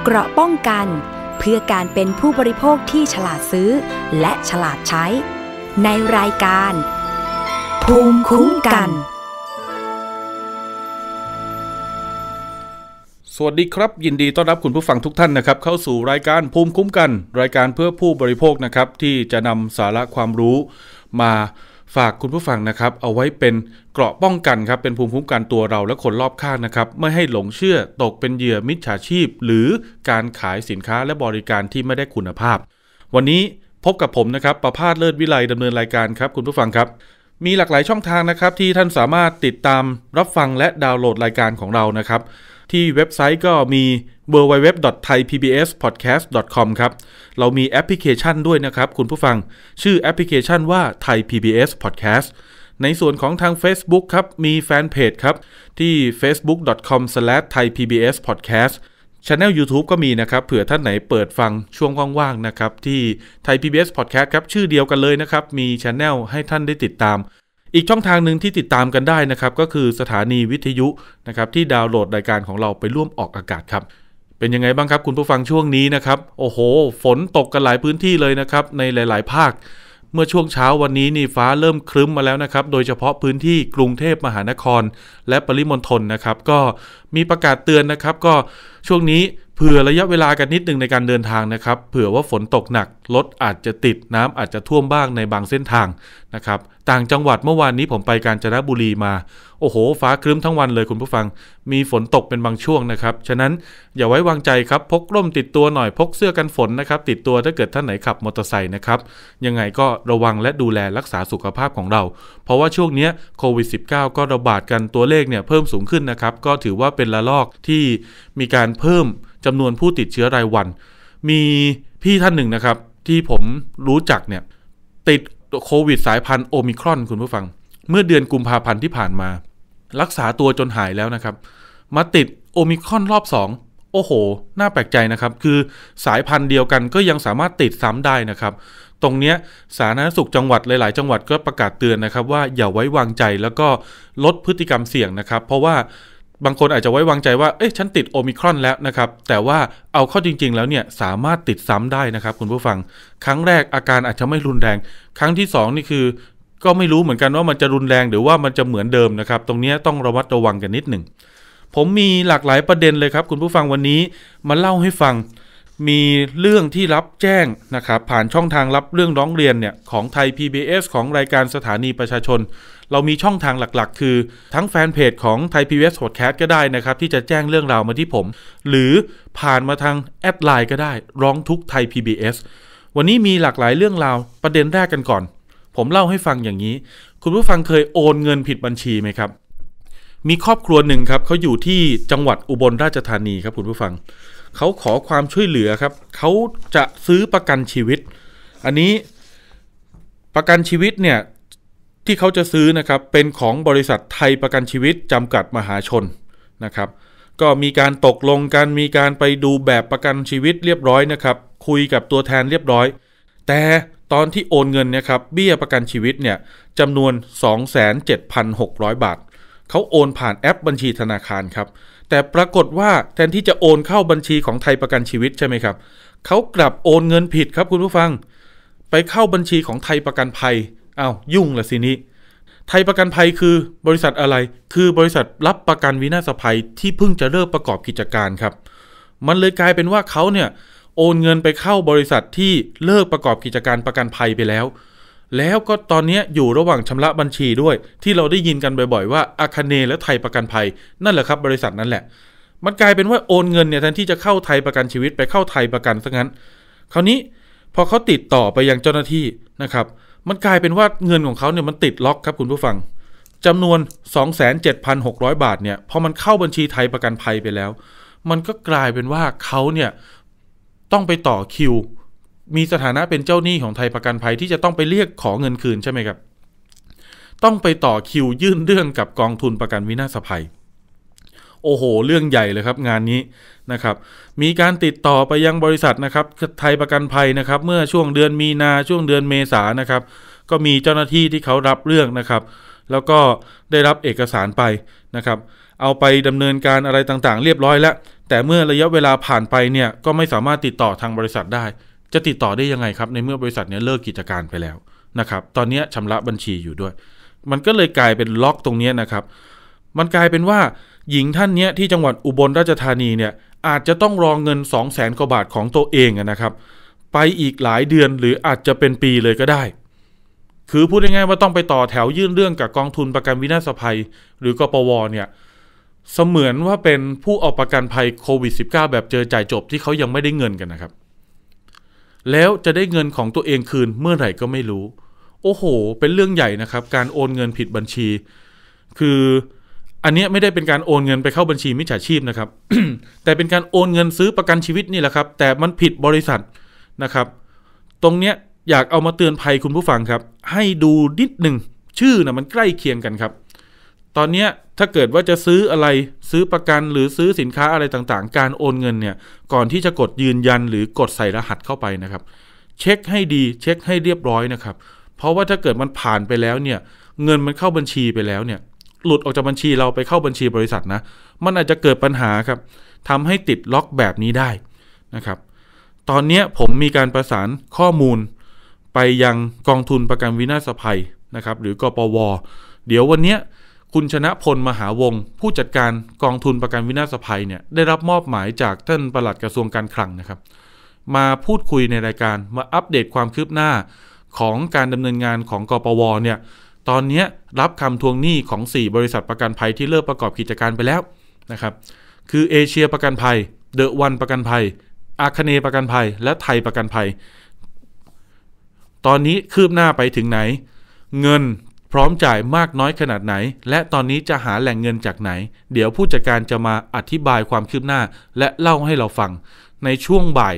เกราะป้องกันเพื่อการเป็นผู้บริโภคที่ฉลาดซื้อและฉลาดใช้ในรายการภูมิคุ้มกันสวัสดีครับยินดีต้อนรับคุณผู้ฟังทุกท่านนะครับเข้าสู่รายการภูมิคุ้มกันรายการเพื่อผู้บริโภคนะครับที่จะนำสาระความรู้มาฝากคุณผู้ฟังนะครับเอาไว้เป็นเกราะป้องกันครับเป็นภูมิคุ้มกันตัวเราและคนรอบข้างนะครับไม่ให้หลงเชื่อตกเป็นเหยื่อมิจฉาชีพหรือการขายสินค้าและบริการที่ไม่ได้คุณภาพวันนี้พบกับผมนะครับประภาสเลิศวิไลดำเนินรายการครับคุณผู้ฟังครับมีหลากหลายช่องทางนะครับที่ท่านสามารถติดตามรับฟังและดาวน์โหลดรายการของเรานะครับที่เว็บไซต์ก็มี www.thaipbspodcast.com ครับเรามีแอปพลิเคชันด้วยนะครับคุณผู้ฟังชื่อแอปพลิเคชันว่า Thai PBS Podcast ในส่วนของทาง Facebook ครับมีแฟนเพจครับที่ facebook.com/thaipbspodcast Channel YouTube ก็มีนะครับเผื่อท่านไหนเปิดฟังช่วงว่างๆนะครับที่ Thai PBS Podcast ครับชื่อเดียวกันเลยนะครับมี Channel ให้ท่านได้ติดตามอีกช่องทางหนึ่งที่ติดตามกันได้นะครับก็คือสถานีวิทยุนะครับที่ดาวน์โหลดรายการของเราไปร่วมออกอากาศครับเป็นยังไงบ้างครับคุณผู้ฟังช่วงนี้นะครับโอ้โหฝนตกกันหลายพื้นที่เลยนะครับในหลายๆภาคเมื่อช่วงเช้าวันนี้นี่ฟ้าเริ่มครึ้มมาแล้วนะครับโดยเฉพาะพื้นที่กรุงเทพมหานครและปริมณฑลนะครับก็มีประกาศเตือนนะครับก็ช่วงนี้เผื่อระยะเวลากันนิดนึงในการเดินทางนะครับเผื่อว่าฝนตกหนักรถอาจจะติดน้ำอาจจะท่วมบ้างในบางเส้นทางนะครับต่างจังหวัดเมื่อวานนี้ผมไปกาญจนบุรีมาโอ้โหฟ้าครึ้มทั้งวันเลยคุณผู้ฟังมีฝนตกเป็นบางช่วงนะครับฉะนั้นอย่าไว้วางใจครับพกร่มติดตัวหน่อยพกเสื้อกันฝนนะครับติดตัวถ้าเกิดท่านไหนขับมอเตอร์ไซค์นะครับยังไงก็ระวังและดูแลรักษาสุขภาพของเราเพราะว่าช่วงนี้โควิด -19 ก็ระบาดกันตัวเลขเนี่ยเพิ่มสูงขึ้นนะครับก็ถือว่าเป็นระลอกที่มีการเพิ่มจำนวนผู้ติดเชื้อรายวันมีพี่ท่านหนึ่งนะครับที่ผมรู้จักเนี่ยติดโควิดสายพันธุ์โอมิครอนคุณผู้ฟังเมื่อเดือนกุมภาพันธ์ที่ผ่านมารักษาตัวจนหายแล้วนะครับมาติดโอมิครอนรอบ2โอ้โหน่าแปลกใจนะครับคือสายพันธุ์เดียวกันก็ยังสามารถติดซ้ำได้นะครับตรงเนี้ยสาธารณสุขจังหวัดหลายๆจังหวัดก็ประกาศเตือนนะครับว่าอย่าไว้วางใจแล้วก็ลดพฤติกรรมเสี่ยงนะครับเพราะว่าบางคนอาจจะไว้วางใจว่าฉันติดโอมิครอนแล้วนะครับแต่ว่าเอาเข้าจริงๆแล้วเนี่ยสามารถติดซ้ำได้นะครับคุณผู้ฟังครั้งแรกอาการอาจจะไม่รุนแรงครั้งที่2นี่คือก็ไม่รู้เหมือนกันว่ามันจะรุนแรงหรือว่ามันจะเหมือนเดิมนะครับตรงนี้ต้องระมัดระวังกันนิดหนึ่งผมมีหลากหลายประเด็นเลยครับคุณผู้ฟังวันนี้มาเล่าให้ฟังมีเรื่องที่รับแจ้งนะครับผ่านช่องทางรับเรื่องร้องเรียนเนี่ยของไทย PBS ของรายการสถานีประชาชนเรามีช่องทางหลักๆคือทั้งแฟนเพจของไทย PBS Podcast ก็ได้นะครับที่จะแจ้งเรื่องราวมาที่ผมหรือผ่านมาทางแอดไลน์ก็ได้ร้องทุกข์ไทย PBS วันนี้มีหลากหลายเรื่องราวประเด็นแรกกันก่อนผมเล่าให้ฟังอย่างนี้คุณผู้ฟังเคยโอนเงินผิดบัญชีไหมครับมีครอบครัวหนึ่งครับเขาอยู่ที่จังหวัดอุบลราชธานีครับคุณผู้ฟังเขาขอความช่วยเหลือครับเขาจะซื้อประกันชีวิตอันนี้ประกันชีวิตเนี่ยที่เขาจะซื้อนะครับเป็นของบริษัทไทยประกันชีวิตจำกัดมหาชนนะครับก็มีการตกลงกันมีการไปดูแบบประกันชีวิตเรียบร้อยนะครับคุยกับตัวแทนเรียบร้อยแต่ตอนที่โอนเงินเนี่ยครับเบี้ยประกันชีวิตเนี่ยจำนวน 27,600 บาทเขาโอนผ่านแอปบัญชีธนาคารครับแต่ปรากฏว่าแทนที่จะโอนเข้าบัญชีของไทยประกันชีวิตใช่ไหมครับเขากลับโอนเงินผิดครับคุณผู้ฟังไปเข้าบัญชีของไทยประกันภัยยุ่งละสินี้ไทยประกันภัยคือบริษัทอะไรคือบริษัทรับประกันวินาศภัยที่เพิ่งจะเริ่มประกอบกิจการครับมันเลยกลายเป็นว่าเขาเนี่ยโอนเงินไปเข้าบริษัทที่เลิกประกอบกิจการประกันภัยไปแล้วก็ตอนนี้อยู่ระหว่างชำระบัญชีด้วยที่เราได้ยินกันบ่อยๆว่าอาคเนย์และไทยประกันภัยนั่นแหละครับบริษัทนั้นแหละมันกลายเป็นว่าโอนเงินเนี่ยแทนที่จะเข้าไทยประกันชีวิตไปเข้าไทยประกันซะงั้นคราวนี้พอเขาติดต่อไปยังเจ้าหน้าที่นะครับมันกลายเป็นว่าเงินของเขาเนี่ยมันติดล็อกครับคุณผู้ฟังจำนวน 27,600 บาทเนี่ยพอมันเข้าบัญชีไทยประกันภัยไปแล้วมันก็กลายเป็นว่าเขาเนี่ยต้องไปต่อคิวมีสถานะเป็นเจ้าหนี้ของไทยประกันภัยที่จะต้องไปเรียกขอเงินคืนใช่ไหมครับต้องไปต่อคิวยื่นเรื่องกับกองทุนประกันวินาศภัยโอ้โหเรื่องใหญ่เลยครับงานนี้นะครับมีการติดต่อไปยังบริษัทนะครับไทยประกันภัยนะครับเมื่อช่วงเดือนมีนาช่วงเดือนเมษายนนะครับก็มีเจ้าหน้าที่ที่เขารับเรื่องนะครับแล้วก็ได้รับเอกสารไปนะครับเอาไปดำเนินการอะไรต่างๆเรียบร้อยแล้วแต่เมื่อระยะเวลาผ่านไปเนี่ยก็ไม่สามารถติดต่อทางบริษัทได้จะติดต่อได้ยังไงครับในเมื่อบริษัทเนี่ยเลิกกิจการไปแล้วนะครับตอนนี้ชำระบัญชีอยู่ด้วยมันก็เลยกลายเป็นล็อกตรงนี้นะครับมันกลายเป็นว่าหญิงท่านนี้ที่จังหวัดอุบลราชธานีเนี่ยอาจจะต้องรอเงิน 200,000 กว่าบาทของตัวเองนะครับไปอีกหลายเดือนหรืออาจจะเป็นปีเลยก็ได้คือพูดง่ายๆว่าต้องไปต่อแถวยื่นเรื่องกับกองทุนประกันวินาศภัยหรือกปวเนี่ยเสมือนว่าเป็นผู้เอาประกันภัยโควิด -19 แบบเจอจ่ายจบที่เขายังไม่ได้เงินกันนะครับแล้วจะได้เงินของตัวเองคืนเมื่อไหร่ก็ไม่รู้โอ้โหเป็นเรื่องใหญ่นะครับการโอนเงินผิดบัญชีคืออันนี้ไม่ได้เป็นการโอนเงินไปเข้าบัญชีมิจฉาชีพนะครับ แต่เป็นการโอนเงินซื้อประกันชีวิตนี่แหละครับแต่มันผิดบริษัทนะครับตรงเนี้ยอยากเอามาเตือนภัยคุณผู้ฟังครับให้ดูนิดหนึ่งชื่อนะมันใกล้เคียงกันครับตอนนี้ถ้าเกิดว่าจะซื้ออะไรซื้อประกันหรือซื้อสินค้าอะไรต่างๆการโอนเงินเนี่ยก่อนที่จะกดยืนยันหรือกดใส่รหัสเข้าไปนะครับเช็คให้ดีเช็คให้เรียบร้อยนะครับเพราะว่าถ้าเกิดมันผ่านไปแล้วเนี่ยเงินมันเข้าบัญชีไปแล้วเนี่ยหลุดออกจากบัญชีเราไปเข้าบัญชีบริษัทนะมันอาจจะเกิดปัญหาครับทำให้ติดล็อกแบบนี้ได้นะครับตอนนี้ผมมีการประสานข้อมูลไปยังกองทุนประกันวินาศภัยนะครับหรือกปว.เดี๋ยววันนี้คุณชนะพลมหาวงศ์ผู้จัดการกองทุนประกันวินาศภัยเนี่ยได้รับมอบหมายจากท่านปลัดกระทรวงการคลังนะครับมาพูดคุยในรายการมาอัปเดตความคืบหน้าของการดำเนินงานของกปว.เนี่ยตอนนี้รับคำทวงหนี้ของ4บริษัทประกันภัยที่เลิกประกอบกิจการไปแล้วนะครับคือเอเชียประกันภัยเดอะวันประกันภัยอาคเนย์ประกันภัยและไทยประกันภัยตอนนี้คืบหน้าไปถึงไหนเงินพร้อมจ่ายมากน้อยขนาดไหนและตอนนี้จะหาแหล่งเงินจากไหนเดี๋ยวผู้จัดการจะมาอธิบายความคืบหน้าและเล่าให้เราฟังในช่วงบ่าย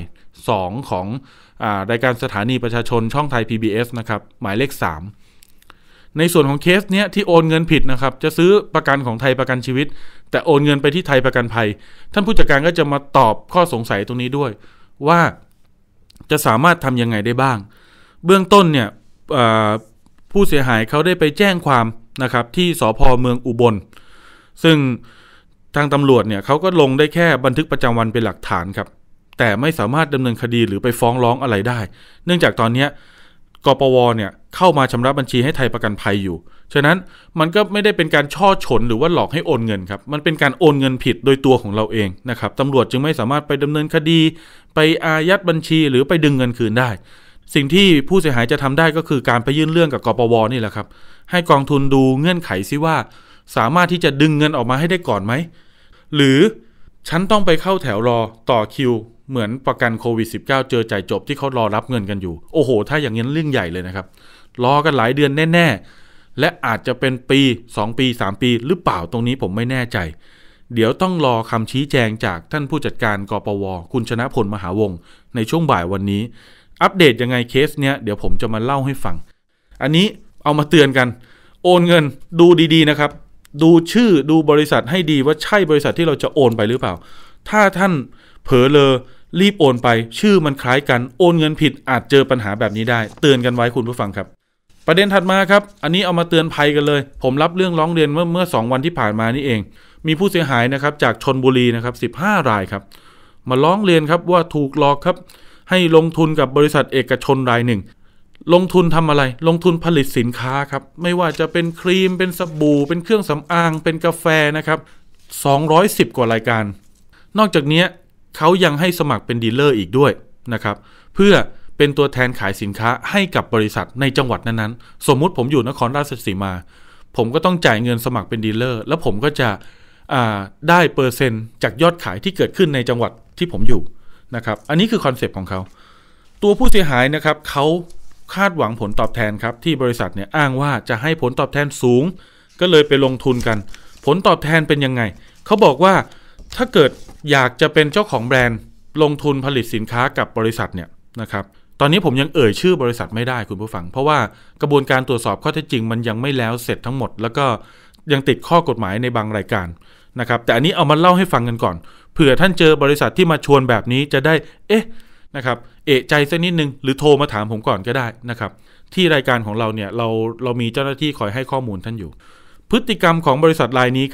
2ของรายการสถานีประชาชนช่องไทย PBS นะครับหมายเลข3ในส่วนของเคสเนี้ยที่โอนเงินผิดนะครับจะซื้อประกันของไทยประกันชีวิตแต่โอนเงินไปที่ไทยประกันภัยท่านผู้จัดการก็จะมาตอบข้อสงสัยตรงนี้ด้วยว่าจะสามารถทำยังไงได้บ้างเบื้องต้นเนี่ยผู้เสียหายเขาได้ไปแจ้งความนะครับที่สภ.เมืองอุบลซึ่งทางตำรวจเนี่ยเขาก็ลงได้แค่บันทึกประจำวันเป็นหลักฐานครับแต่ไม่สามารถดำเนินคดีหรือไปฟ้องร้องอะไรได้เนื่องจากตอนนี้กปว.เนี่ยเข้ามาชำระบัญชีให้ไทยประกันภัยอยู่ฉะนั้นมันก็ไม่ได้เป็นการช่อฉนหรือว่าหลอกให้โอนเงินครับมันเป็นการโอนเงินผิดโดยตัวของเราเองนะครับตำรวจจึงไม่สามารถไปดำเนินคดีไปอายัดบัญชีหรือไปดึงเงินคืนได้สิ่งที่ผู้เสียหายจะทำได้ก็คือการไปยื่นเรื่องกับกปว.นี่แหละครับให้กองทุนดูเงื่อนไขซิว่าสามารถที่จะดึงเงินออกมาให้ได้ก่อนไหมหรือฉันต้องไปเข้าแถวรอต่อคิวเหมือนประกันโควิด -19 เจอจ่ายจบที่เขารอรับเงินกันอยู่โอ้โหถ้าอย่างนี้เรื่องใหญ่เลยนะครับรอกันหลายเดือนแน่ๆและอาจจะเป็นปี2ปี3ปีหรือเปล่าตรงนี้ผมไม่แน่ใจเดี๋ยวต้องรอคำชี้แจงจากท่านผู้จัดการกปว.คุณชนะพลมหาวงศ์ในช่วงบ่ายวันนี้อัปเดตยังไงเคสเนี้ยเดี๋ยวผมจะมาเล่าให้ฟังอันนี้เอามาเตือนกันโอนเงินดูดีๆนะครับดูชื่อดูบริษัทให้ดีว่าใช่บริษัทที่เราจะโอนไปหรือเปล่าถ้าท่านเผลอเลอรีบโอนไปชื่อมันคล้ายกันโอนเงินผิดอาจเจอปัญหาแบบนี้ได้เตือนกันไว้คุณผู้ฟังครับประเด็นถัดมาครับอันนี้เอามาเตือนภัยกันเลยผมรับเรื่องร้องเรียนเมื่อ2วันที่ผ่านมานี่เองมีผู้เสียหายนะครับจากชลบุรีนะครับ15รายครับมาร้องเรียนครับว่าถูกหลอกครับให้ลงทุนกับบริษัทเอกชนรายหนึ่งลงทุนทำอะไรลงทุนผลิตสินค้าครับไม่ว่าจะเป็นครีมเป็นสบู่เป็นเครื่องสำอางเป็นกาแฟนะครับ210กว่ารายการนอกจากนี้เขายังให้สมัครเป็นดีลเลอร์อีกด้วยนะครับเพื่อเป็นตัวแทนขายสินค้าให้กับบริษัทในจังหวัดนั้นๆสมมุติผมอยู่นครราชสีมาผมก็ต้องจ่ายเงินสมัครเป็นดีลเลอร์แล้วผมก็จะได้เปอร์เซ็นต์จากยอดขายที่เกิดขึ้นในจังหวัดที่ผมอยู่นะครับอันนี้คือคอนเซปต์ของเขาตัวผู้เสียหายนะครับเขาคาดหวังผลตอบแทนครับที่บริษัทเนี่ยอ้างว่าจะให้ผลตอบแทนสูงก็เลยไปลงทุนกันผลตอบแทนเป็นยังไงเขาบอกว่าถ้าเกิดอยากจะเป็นเจ้าของแบรนด์ลงทุนผลิตสินค้ากับบริษัทเนี่ยนะครับตอนนี้ผมยังชื่อบริษัทไม่ได้คุณผู้ฟังเพราะว่ากระบวนการตรวจสอบข้อเท็จจริงมันยังไม่แล้วเสร็จทั้งหมดแล้วก็ยังติดข้อกฎหมายในบางรายการนะครับแต่อันนี้เอามาเล่าให้ฟังกันก่อนเผื่อท่านเจอบริษัทที่มาชวนแบบนี้จะได้นะครับใจสักนิดนึงหรือโทรมาถามผมก่อนก็ได้นะครับที่รายการของเราเนี่ยเรามีเจ้าหน้าที่คอยให้ข้อมูลท่านอยู่พฤติกรรมของบริษัทรายนี้ครับ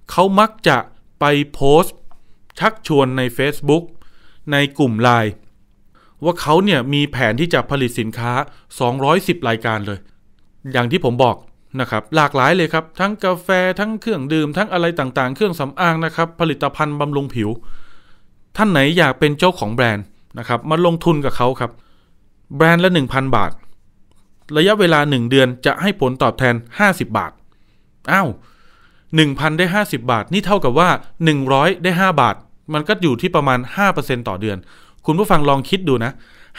เขามักจะไปโพสต์ชักชวนใน Facebook ในกลุ่ม LINE ว่าเขาเนี่ยมีแผนที่จะผลิตสินค้า210รายการเลยอย่างที่ผมบอกนะครับหลากหลายเลยครับทั้งกาแฟทั้งเครื่องดื่มทั้งอะไรต่างๆเครื่องสำอางนะครับผลิตภัณฑ์บำรุงผิวท่านไหนอยากเป็นเจ้าของแบรนด์นะครับมาลงทุนกับเขาครับแบรนด์ละ 1,000 บาทระยะเวลา1เดือนจะให้ผลตอบแทน50 บาทอ้าว 1,000 ได้50 บาทนี่เท่ากับว่า100ได้5บาทมันก็อยู่ที่ประมาณ 5% ต่อเดือนคุณผู้ฟังลองคิดดูนะ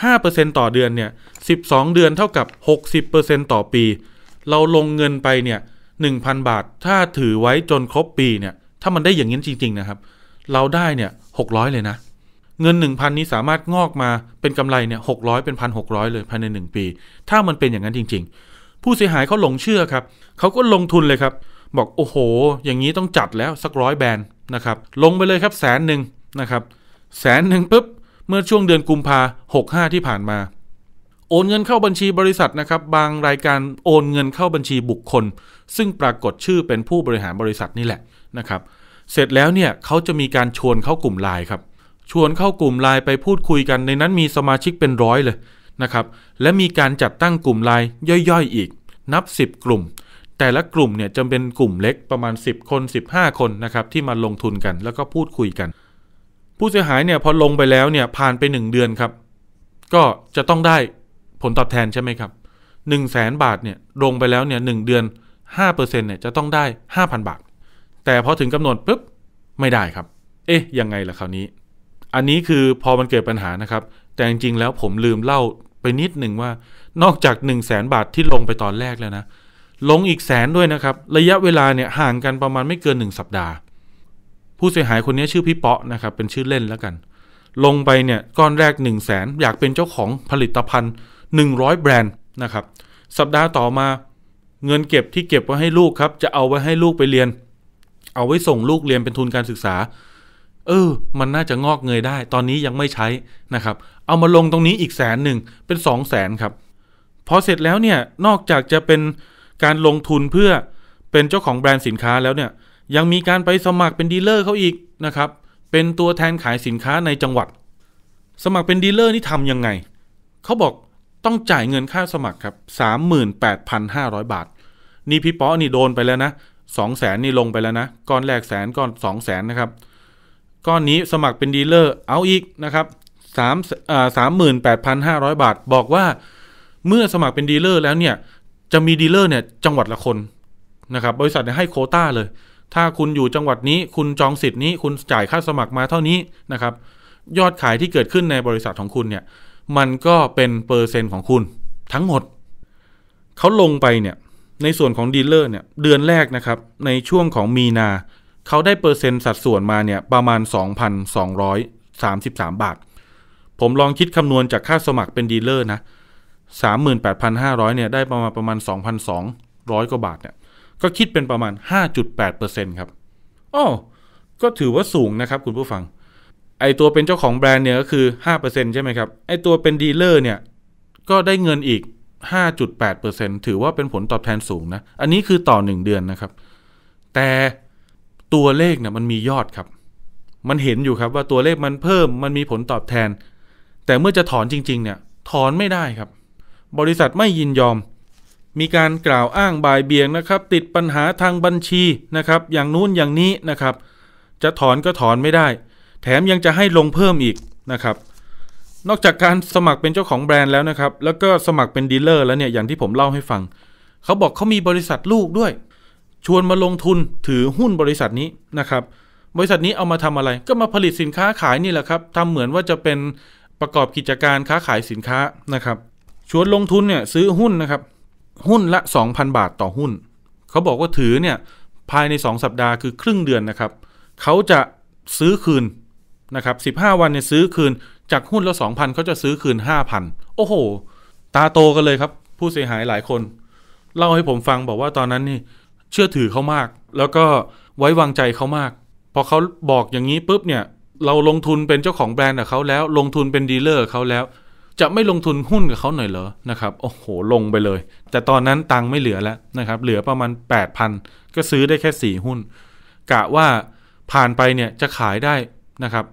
5% ต่อเดือนเนี่ย12เดือนเท่ากับ 60% ต่อปีเราลงเงินไปเนี่ย 1,000 บาทถ้าถือไว้จนครบปีเนี่ยถ้ามันได้อย่างนี้จริงๆนะครับเราได้เนี่ย600เลยนะเงิน 1,000 นี้สามารถงอกมาเป็นกำไรเนี่ย600เป็น 1,600 เลยภายใน1ปีถ้ามันเป็นอย่างนั้นจริงๆผู้เสียหายเขาหลงเชื่อครับเขาก็ลงทุนเลยครับบอกโอ้โหอย่างนี้ต้องจัดแล้วสัก100แบรนด์นะครับลงไปเลยครับ100,000นะครับ100,000ปุ๊บเมื่อช่วงเดือนกุมภา65ที่ผ่านมาโอนเงินเข้าบัญชีบริษัทนะครับบางรายการโอนเงินเข้าบัญชีบุคคลซึ่งปรากฏชื่อเป็นผู้บริหารบริษัทนี่แหละนะครับเสร็จแล้วเนี่ยเขาจะมีการชวนเข้ากลุ่ม LINE ครับชวนเข้ากลุ่ม LINE ไปพูดคุยกันในนั้นมีสมาชิกเป็น100เลยนะครับและมีการจัดตั้งกลุ่ม LINE ย่อยๆอีกนับ10กลุ่มแต่ละกลุ่มเนี่ยจะเป็นกลุ่มเล็กประมาณ10คน15คนนะครับที่มาลงทุนกันแล้วก็พูดคุยกันผู้เสียหายเนี่ยพอลงไปแล้วเนี่ยผ่านไป1เดือนครับก็จะต้องได้ผลตอบแทนใช่ไหมครับ 100,000 บาทเนี่ยลงไปแล้วเนี่ย1เดือน 5% เนี่ยจะต้องได้ 5,000 บาทแต่พอถึงกำหนดปุ๊บไม่ได้ครับยังไงล่ะคราวนี้อันนี้คือพอมันเกิดปัญหานะครับแต่จริงๆแล้วผมลืมเล่าไปนิดหนึ่งว่านอกจาก 100,000 บาทที่ลงไปตอนแรกแล้วนะลงอีก100,000ด้วยนะครับระยะเวลาเนี่ยห่างกันประมาณไม่เกิน1สัปดาห์ผู้เสียหายคนนี้ชื่อพี่เปาะนะครับเป็นชื่อเล่นแล้วกันลงไปเนี่ยก้อนแรก 100,000 อยากเป็นเจ้าของผลิตภัณฑ์100แบรนด์นะครับสัปดาห์ต่อมาเงินเก็บที่เก็บไว้ให้ลูกครับจะเอาไว้ให้ลูกไปเรียนเอาไว้ส่งลูกเรียนเป็นทุนการศึกษามันน่าจะงอกเงยได้ตอนนี้ยังไม่ใช้นะครับเอามาลงตรงนี้อีก100,000เป็น200,000ครับพอเสร็จแล้วเนี่ยนอกจากจะเป็นการลงทุนเพื่อเป็นเจ้าของแบรนด์สินค้าแล้วเนี่ยยังมีการไปสมัครเป็นดีลเลอร์เขาอีกนะครับเป็นตัวแทนขายสินค้าในจังหวัดสมัครเป็นดีลเลอร์นี่ทำยังไงเขาบอกต้องจ่ายเงินค่าสมัครครับ 38,500 บาทนี่พี่ป๊อนี่โดนไปแล้วนะ 200,000 นี่ลงไปแล้วนะก้อนแรก100,000ก้อน 200,000 นะครับก้อนนี้สมัครเป็นดีลเลอร์เอาอีกนะครับ38,500 บาทบอกว่าเมื่อสมัครเป็นดีลเลอร์แล้วเนี่ยจะมีดีลเลอร์เนี่ยจังหวัดละคนนะครับบริษัทให้โควต้าเลยถ้าคุณอยู่จังหวัดนี้คุณจองสิทธิ์นี้คุณจ่ายค่าสมัครมาเท่านี้นะครับยอดขายที่เกิดขึ้นในบริษัทของคุณเนี่ยมันก็เป็นเปอร์เซ็นต์ของคุณทั้งหมดเขาลงไปเนี่ยในส่วนของดีลเลอร์เนี่ยเดือนแรกนะครับในช่วงของมีนาเขาได้เปอร์เซ็นต์สัดส่วนมาเนี่ยประมาณ 2,233 บาทผมลองคิดคำนวณจากค่าสมัครเป็นดีลเลอร์นะ 38,500 เนี่ยได้ประมาณ 2,200 กว่าบาทเนี่ยก็คิดเป็นประมาณ 5.8% ครับก็ถือว่าสูงนะครับคุณผู้ฟังไอตัวเป็นเจ้าของแบรนด์เนี่ยก็คือ 5% ใช่ไหมครับไอตัวเป็นดีลเลอร์เนี่ยก็ได้เงินอีก 5.8% ถือว่าเป็นผลตอบแทนสูงนะอันนี้คือต่อ1เดือนนะครับแต่ตัวเลขเนี่ยมันมียอดครับมันเห็นอยู่ครับว่าตัวเลขมันเพิ่มมันมีผลตอบแทนแต่เมื่อจะถอนจริงๆเนี่ยถอนไม่ได้ครับบริษัทไม่ยินยอมมีการกล่าวอ้างบ่ายเบี่ยงนะครับติดปัญหาทางบัญชีนะครับอย่างนู้นอย่างนี้นะครับจะถอนก็ถอนไม่ได้แถมยังจะให้ลงเพิ่มอีกนะครับนอกจากการสมัครเป็นเจ้าของแบรนด์แล้วนะครับแล้วก็สมัครเป็นดีลเลอร์แล้วเนี่ยอย่างที่ผมเล่าให้ฟังเขาบอกเขามีบริษัทลูกด้วยชวนมาลงทุนถือหุ้นบริษัทนี้นะครับบริษัทนี้เอามาทำอะไรก็มาผลิตสินค้าขายนี่แหละครับทำเหมือนว่าจะเป็นประกอบกิจการค้าขายสินค้านะครับชวนลงทุนเนี่ยซื้อหุ้นนะครับหุ้นละ 2,000 บาทต่อหุ้นเขาบอกว่าถือเนี่ยภายใน2สัปดาห์คือครึ่งเดือนนะครับเขาจะซื้อคืนนะครับ15วันเนี่ยซื้อคืนจากหุ้นละ 2,000 เขาจะซื้อคืน 5,000 โอ้โหตาโตกันเลยครับผู้เสียหายหลายคนเล่าให้ผมฟังบอกว่าตอนนั้นนี่เชื่อถือเขามากแล้วก็ไว้วางใจเขามากพอเขาบอกอย่างนี้ปุ๊บเนี่ยเราลงทุนเป็นเจ้าของแบรนด์กับเขาแล้วลงทุนเป็นดีลเลอร์เขาแล้วจะไม่ลงทุนหุ้นกับเขาหน่อยเหรอนะครับโอ้โหลงไปเลยแต่ตอนนั้นตังค์ไม่เหลือแล้วนะครับเหลือประมาณ 8,000 ก็ซื้อได้แค่4หุ้นกะว่าผ่านไปเนี่ยจะขายได้นะครับ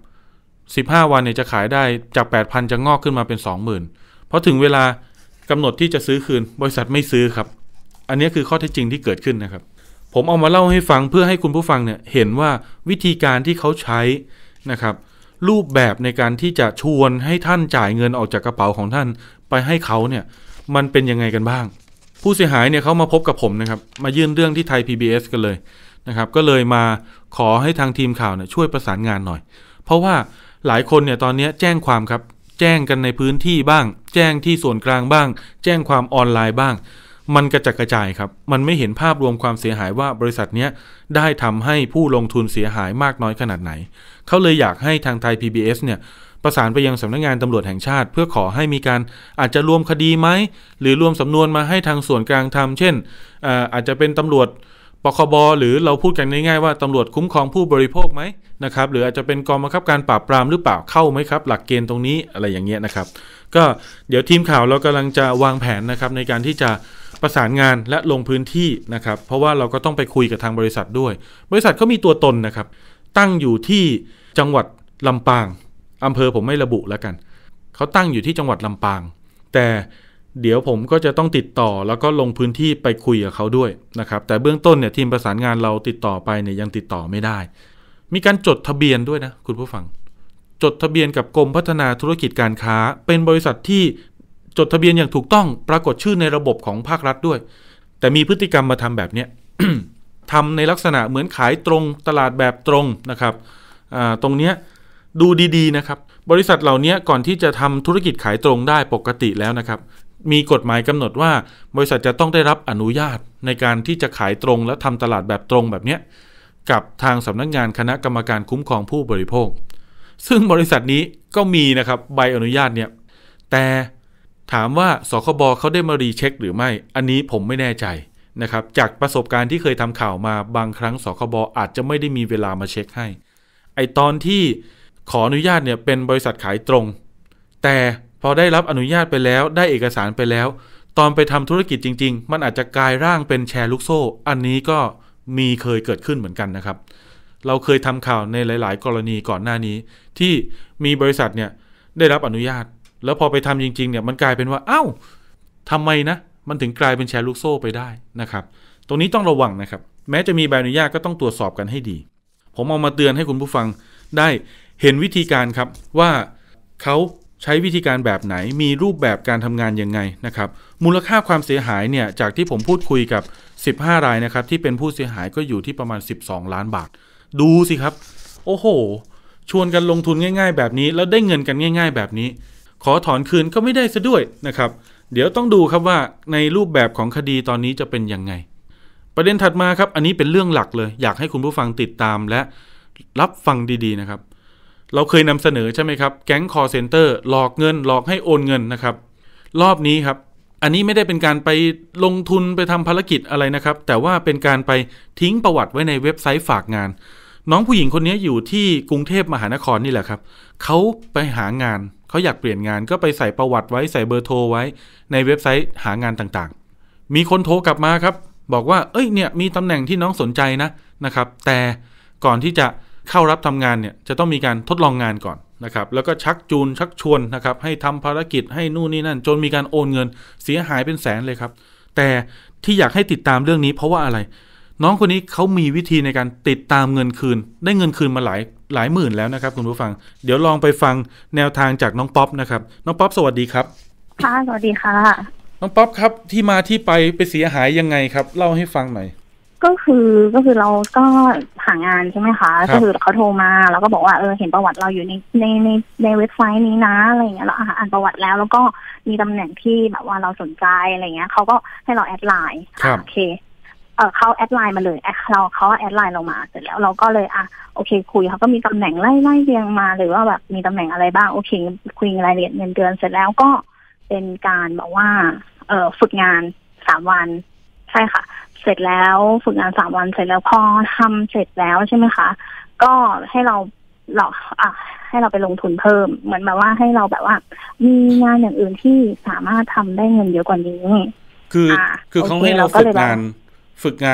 15วันเนี่ยจะขายได้จาก 8,000 จะงอกขึ้นมาเป็น 20,000 เพราะถึงเวลากำหนดที่จะซื้อคืนบริษัทไม่ซื้อครับอันนี้คือข้อเท็จจริงที่เกิดขึ้นนะครับผมเอามาเล่าให้ฟังเพื่อให้คุณผู้ฟังเนี่ยเห็นว่าวิธีการที่เขาใช้นะครับรูปแบบในการที่จะชวนให้ท่านจ่ายเงินออกจากกระเป๋าของท่านไปให้เขาเนี่ยมันเป็นยังไงกันบ้างผู้เสียหายเนี่ยเขามาพบกับผมนะครับมายื่นเรื่องที่ไทย PBS กันเลยนะครับก็เลยมาขอให้ทางทีมข่าวเนี่ยช่วยประสานงานหน่อยเพราะว่าหลายคนเนี่ยตอนนี้แจ้งความครับแจ้งกันในพื้นที่บ้างแจ้งที่ส่วนกลางบ้างแจ้งความออนไลน์บ้างมันกระจัดกระจายครับมันไม่เห็นภาพรวมความเสียหายว่าบริษัทนี้ได้ทำให้ผู้ลงทุนเสียหายมากน้อยขนาดไหนเขาเลยอยากให้ทางไทย PBS เนี่ยประสานไปยังสำนักงานตำรวจแห่งชาติเพื่อขอให้มีการอาจจะรวมคดีไหมหรือรวมสำนวนมาให้ทางส่วนกลางทำเช่นอาจจะเป็นตำรวจปคบหรือเราพูดกันง่ายๆว่าตำรวจคุ้มครองผู้บริโภคไหมนะครับหรืออาจจะเป็นกองบังคับการปราบปรามหรือเปล่าเข้าไหมครับหลักเกณฑ์ตรงนี้อะไรอย่างเงี้ยนะครับก็เดี๋ยวทีมข่าวเรากำลังจะวางแผนนะครับในการที่จะประสานงานและลงพื้นที่นะครับเพราะว่าเราก็ต้องไปคุยกับทางบริษัทด้วยบริษัทก็มีตัวตนนะครับตั้งอยู่ที่จังหวัดลำปางอำเภอผมไม่ระบุแล้วกันเขาตั้งอยู่ที่จังหวัดลำปางแต่เดี๋ยวผมก็จะต้องติดต่อแล้วก็ลงพื้นที่ไปคุยกับเขาด้วยนะครับแต่เบื้องต้นเนี่ยทีมประสานงานเราติดต่อไปเนี่ยยังติดต่อไม่ได้มีการจดทะเบียนด้วยนะคุณผู้ฟังจดทะเบียนกับกรมพัฒนาธุรกิจการค้าเป็นบริษัทที่จดทะเบียนอย่างถูกต้องปรากฏชื่อในระบบของภาครัฐด้วยแต่มีพฤติกรรมมาทำแบบนี้ ทำในลักษณะเหมือนขายตรงตลาดแบบตรงนะครับตรงเนี้ยดูดีๆนะครับบริษัทเหล่านี้ก่อนที่จะทำธุรกิจขายตรงได้ปกติแล้วนะครับมีกฎหมายกำหนดว่าบริษัทจะต้องได้รับอนุญาตในการที่จะขายตรงและทำตลาดแบบตรงแบบนี้กับทางสำนักงานคณะกรรมการคุ้มครองผู้บริโภคซึ่งบริษัทนี้ก็มีนะครับใบอนุญาตเนี่ยแต่ถามว่าสคบเขาได้มารีเช็คหรือไม่อันนี้ผมไม่แน่ใจนะครับจากประสบการณ์ที่เคยทำข่าวมาบางครั้งสคบอาจจะไม่ได้มีเวลามาเช็คให้ไอตอนที่ขออนุญาตเนี่ยเป็นบริษัทขายตรงแต่พอได้รับอนุญาตไปแล้วได้เอกสารไปแล้วตอนไปทำธุรกิจจริงๆมันอาจจะกลายร่างเป็นแชร์ลูกโซ่อันนี้ก็เคยเกิดขึ้นเหมือนกันนะครับเราเคยทำข่าวในหลายๆกรณีก่อนหน้านี้ที่มีบริษัทเนี่ยได้รับอนุญาตแล้วพอไปทำจริงๆเนี่ยมันกลายเป็นว่าทำไมนะมันถึงกลายเป็นแชร์ลูกโซ่ไปได้นะครับตรงนี้ต้องระวังนะครับแม้จะมีใบอนุญาตก็ต้องตรวจสอบกันให้ดีผมเอามาเตือนให้คุณผู้ฟังได้เห็นวิธีการครับว่าเขาใช้วิธีการแบบไหนมีรูปแบบการทำงานยังไงนะครับมูลค่าความเสียหายเนี่ยจากที่ผมพูดคุยกับ15รายนะครับที่เป็นผู้เสียหายก็อยู่ที่ประมาณ12ล้านบาทดูสิครับโอ้โหชวนกันลงทุนง่ายๆแบบนี้แล้วได้เงินกันง่ายๆแบบนี้ขอถอนคืนก็ไม่ได้ซะด้วยนะครับเดี๋ยวต้องดูครับว่าในรูปแบบของคดีตอนนี้จะเป็นยังไงประเด็นถัดมาครับอันนี้เป็นเรื่องหลักเลยอยากให้คุณผู้ฟังติดตามและรับฟังดีๆนะครับเราเคยนำเสนอใช่ไหมครับแก๊งคอลเซ็นเตอร์หลอกเงินหลอกให้โอนเงินนะครับรอบนี้ครับอันนี้ไม่ได้เป็นการไปลงทุนไปทำภารกิจอะไรนะครับแต่ว่าเป็นการไปทิ้งประวัติไว้ในเว็บไซต์ฝากงานน้องผู้หญิงคนนี้อยู่ที่กรุงเทพมหานครนี่แหละครับเขาไปหางานเขาอยากเปลี่ยนงานก็ไปใส่ประวัติไว้ใส่เบอร์โทรไว้ในเว็บไซต์หางานต่างๆมีคนโทรกลับมาครับบอกว่าเนี่ยมีตำแหน่งที่น้องสนใจนะครับแต่ก่อนที่จะเข้ารับทำงานเนี่ยจะต้องมีการทดลองงานก่อนนะครับแล้วก็ชักจูนชักชวนนะครับให้ทำภารกิจให้นู่นนี่นั่นจนมีการโอนเงินเสียหายเป็นแสนเลยครับแต่ที่อยากให้ติดตามเรื่องนี้เพราะว่าอะไรน้องคนนี้เขามีวิธีในการติดตามเงินคืนได้เงินคืนมาหลายหมื่นแล้วนะครับคุณผู้ฟังเดี๋ยวลองไปฟังแนวทางจากน้องป๊อปนะครับน้องป๊อปสวัสดีครับค่ะสวัสดีค่ะน้องป๊อปครับที่มาที่ไปเสียหายยังไงครับเล่าให้ฟังหน่อยก็คือเราก็หางานใช่ไหมคะก็คือเขาโทรมาแล้วก็บอกว่าเห็นประวัติเราอยู่ในเว็บไซต์นี้นะอะไรเงี้ยเราอ่านประวัติแล้วก็มีตำแหน่งที่แบบว่าเราสนใจอะไรเงี้ยเขาก็ให้เราแอดไลน์โอเคเขาแอดไลน์มาเลยเขาแอดไลน์เรามาเสร็จแล้วเราก็เลยโอเคคุยเขาก็มีตำแหน่งไล่เรียงมาหรือว่าแบบมีตำแหน่งอะไรบ้างโอเคคุยรายละเอียดเงินเดือนเสร็จแล้วก็เป็นการบอกว่าฝึกงาน3วันใช่ค่ะเสร็จแล้วฝึกงาน3วันเสร็จแล้วพอทำเสร็จแล้วใช่ไหมคะก็ให้เราให้เราไปลงทุนเพิ่มเหมือนแบบว่าให้เราแบบว่ามีงานอย่างอื่นที่สามารถทำได้เงินเยอะกว่านี้คือเขาให้เราฝึกงาน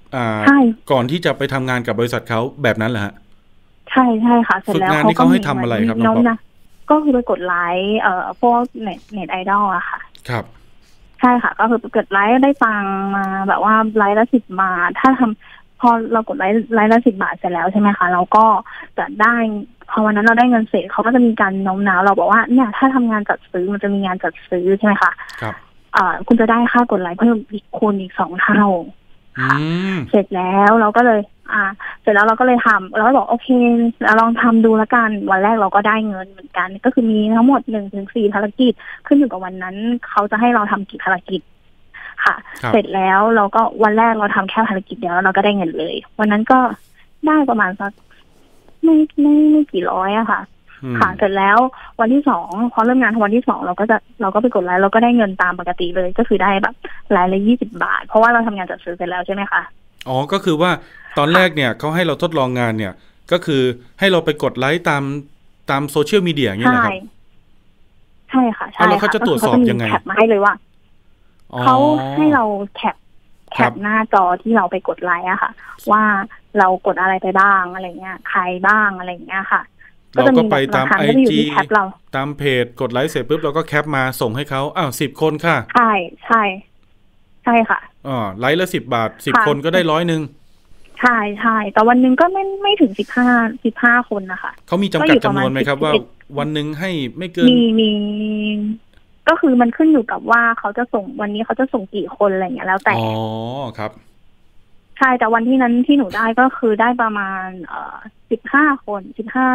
ก่อนที่จะไปทำงานกับบริษัทเขาแบบนั้นเหรอฮะใช่ใช่ค่ะเสร็จแล้วเขาให้ทำอะไรครับน้องป๊อปก็คือไปกดไลค์พวกเน็ตไอดอลอะค่ะครับใช่ค่ะก็คือกดไลค์ได้ตังมาแบบว่าไลค์ละ10 บาทถ้าทำพอเรากดไลค์ละ10 บาทเสร็จแล้วใช่ไหมคะเราก็จะได้พอวันนั้นเราได้เงินเสร็จเขาก็จะมีการโน้มน้าวเราบอกว่าเนี่ยถ้าทำงานจัดซื้อมันจะมีงานจัดซื้อใช่ไหมคะครับคุณจะได้ค่ากดไลค์เพิ่มอีกคูณอีก2 เท่าเสร็จแล้วเราก็เลยเสร็จแล้วเราก็เลยทำเราก็บอกโอเคลองทำดูละกันวันแรกเราก็ได้เงินเหมือนกันก็คือมีทั้งหมด1-4 ภารกิจขึ้นอยู่กับวันนั้นเขาจะให้เราทำกี่ภารกิจค่ะเสร็จแล้วเราก็วันแรกเราทำแค่ภารกิจเดียวแล้วเราก็ได้เงินเลยวันนั้นก็ได้ประมาณสักไม่กี่ร้อยอะค่ะค่ะเสร็จแล้ววันที่2พอเริ่มงานวันที่2เราก็ไปกดไลค์เราก็ได้เงินตามปกติเลยก็คือได้แบบรายละ20 บาทเพราะว่าเราทำงานจัดซื้อเสร็จแล้วใช่ไหมคะอ๋อก็คือว่าตอนแรกเนี่ยเขาให้เราทดลองงานเนี่ยก็คือให้เราไปกดไลค์ตามโซเชียลมีเดียอย่างนี้นะครับใช่ค่ะใช่แล้วเขาจะตรวจสอบยังไงแคปมาให้เลยว่าเขาให้เราแคปหน้าจอที่เราไปกดไลค์อะค่ะว่าเรากดอะไรไปบ้างอะไรเงี้ยใครบ้างอะไรเงี้ยค่ะเราก็ไปตาม IG ตามเพจกดไลค์เสร็จปุ๊บเราก็แคปมาส่งให้เขา10 คนค่ะใช่ใช่ค่ะไลค์ละ10 บาท10 คนก็ได้100ใช่แต่วันนึงก็ไม่ถึง15 คนนะคะเขามีจำกัดจำนวนไหมครับว่าวันนึงให้ไม่เกินมีก็คือมันขึ้นอยู่กับว่าเขาจะส่งวันนี้เขาจะส่งกี่คนอะไรอย่างเงี้ยแล้วแต่อ๋อครับใช่แต่วันที่นั้นที่หนูได้ก็คือได้ประมาณ15 คน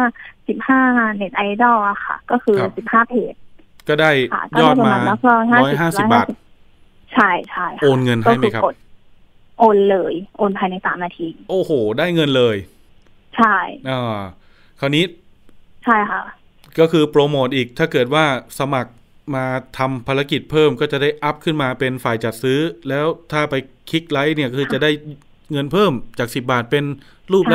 15เน็ตไอดอลอะค่ะก็คือ15 เพจก็ได้ยอดมา150 บาทใช่โอนเงินให้ไหมครับโอนเลยโอนภายใน3 นาทีโอ้โหได้เงินเลยใช่คราวนี้ใช่ค่ะก็คือโปรโมทอีกถ้าเกิดว่าสมัครมาทำภารกิจเพิ่มก็จะได้อัพขึ้นมาเป็นฝ่ายจัดซื้อแล้วถ้าไปคลิกไลค์เนี่ยคือจะได้เงินเพิ่มจาก10 บาทเป็นรูปละ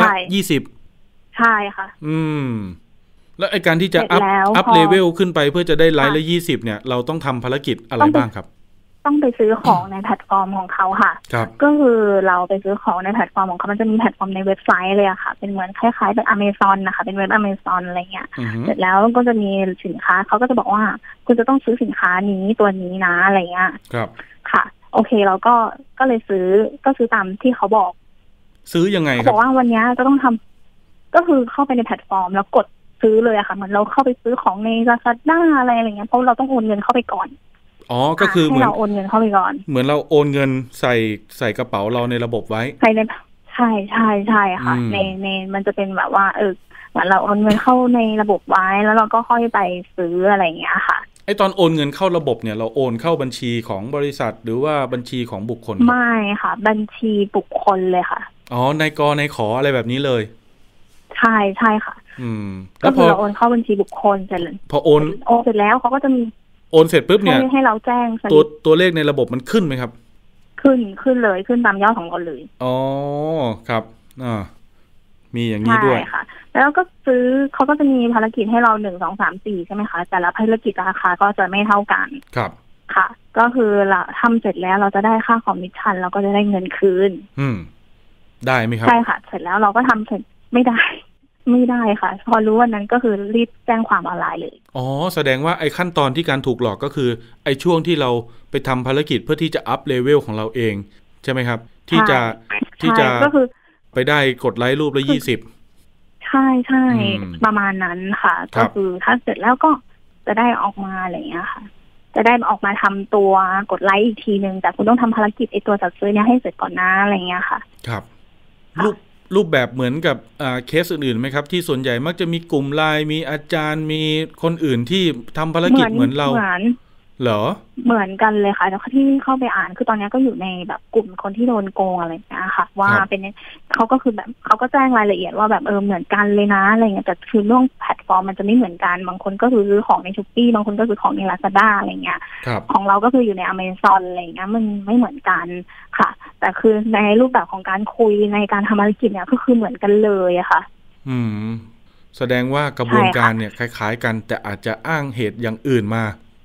20 ใช่ค่ะแล้วไอ้การที่จะอัพเลเวลขึ้นไปเพื่อจะได้ไลค์ละ20เนี่ยเราต้องทำภารกิจอะไรบ้างครับต้องไปซื้อของในแพลตฟอร์มของเขาค่ะก็คือเราไปซื้อของในแพลตฟอร์มของเขามันจะมีแพลตฟอร์มในเว็บไซต์เลยอะค่ะเป็นเหมือนคล้ายๆแบบ Amazon นะคะเป็นเว็บ Amazon อะไรเงี้ยเสร็จแล้วก็จะมีสินค้าเขาก็จะบอกว่าคุณจะต้องซื้อสินค้านี้ตัวนี้นะอะไรเงี้ยครับค่ะโอเคเราก็เลยซื้อตามที่เขาบอกซื้อยังไงครับบอกว่าวันนี้จะต้องทำก็คือเข้าไปในแพลตฟอร์มแล้วกดซื้อเลยอะค่ะเหมือนเราเข้าไปซื้อของใน Lazada อะไรเงี้ยเพราะเราต้องโอนเงินเข้าไปก่อนก็คือเหมือนเราโอนเงินเข้าไปก่อนเหมือนเราโอนเงินใส่กระเป๋าเราในระบบไว้ใช่ใช่ค่ะในมันจะเป็นแบบว่าเหมือนเราโอนเงินเข้าในระบบไว้แล้วเราก็ค่อยไปซื้ออะไรอย่างเงี้ยค่ะไอตอนโอนเงินเข้าระบบเนี่ยเราโอนเข้าบัญชีของบริษัทหรือว่าบัญชีของบุคคลไม่ค่ะบัญชีบุคคลเลยค่ะในกในขออะไรแบบนี้เลยใช่ค่ะก็คือเราโอนเข้าบัญชีบุคคลเสร็จพอโอนเสร็จแล้วเขาก็จะมีโอนเสร็จปุ๊บเนี่ยให้เราแจ้งตัวเลขในระบบมันขึ้นไหมครับขึ้นเลยขึ้นตามยอดของเราเลยครับมีอย่างนี้ด้วยค่ะแล้วก็ซื้อเขาก็จะมีภารกิจให้เรา1 2 3 4ใช่ไหมคะแต่ละภารกิจราคาก็จะไม่เท่ากันครับค่ะก็คือเราทำเสร็จแล้วเราจะได้ค่าคอมมิชชั่นเราก็จะได้เงินคืนได้ไหมครับใช่ค่ะเสร็จแล้วเราก็ทำเสร็จไม่ได้ค่ะพอรู้วันนั้นก็คือรีบแจ้งความออนไลน์เลยแสดงว่าไอ้ขั้นตอนที่การถูกหลอกก็คือไอ้ช่วงที่เราไปทำภารกิจเพื่อที่จะอัพเลเวลของเราเองใช่ไหมครับที่จะก็คือไปได้กดไลค์รูปละ 20ใช่ประมาณนั้นค่ะก็คือถ้าเสร็จแล้วก็จะได้ออกมาอะไรอย่างเงี้ยค่ะจะได้ออกมาทำตัวกดไลค์อีกทีนึงแต่คุณต้องทำภารกิจไอ้ตัวจัดซื้อเนี้ยให้เสร็จก่อนนะอะไรเงี้ยค่ะครับรูปแบบเหมือนกับเคสอื่นๆไหมครับที่ส่วนใหญ่มักจะมีกลุ่มไลน์มีอาจารย์มีคนอื่นที่ทำภารกิจเหมือนเราเหรอเหมือนกันเลยค่ะแล้วที่เข้าไปอ่านคือตอนนี้ก็อยู่ในแบบกลุ่มคนที่โดนโกงอะไรนะคะว่าเป็นเขาก็คือแบบเขาก็แจ้งรายละเอียดว่าแบบเหมือนกันเลยนะอะไรเงี้ยแต่คือเรื่องแพลตฟอร์มมันจะไม่เหมือนกันบางคนก็คือซื้อของใน Shopee บางคนก็ซื้อของใน Lazada อะไรเงี้ยของเราก็คืออยู่ใน Amazon อะไรเงี้ยมันไม่เหมือนกันค่ะแต่คือในรูปแบบของการคุยในการทำภารกิจเนี่ยก็คือเหมือนกันเลยอะค่ะแสดงว่ากระบวนการเนี่ยคล้ายๆกันแต่อาจจะอ้างเหตุอย่างอื่นมาใ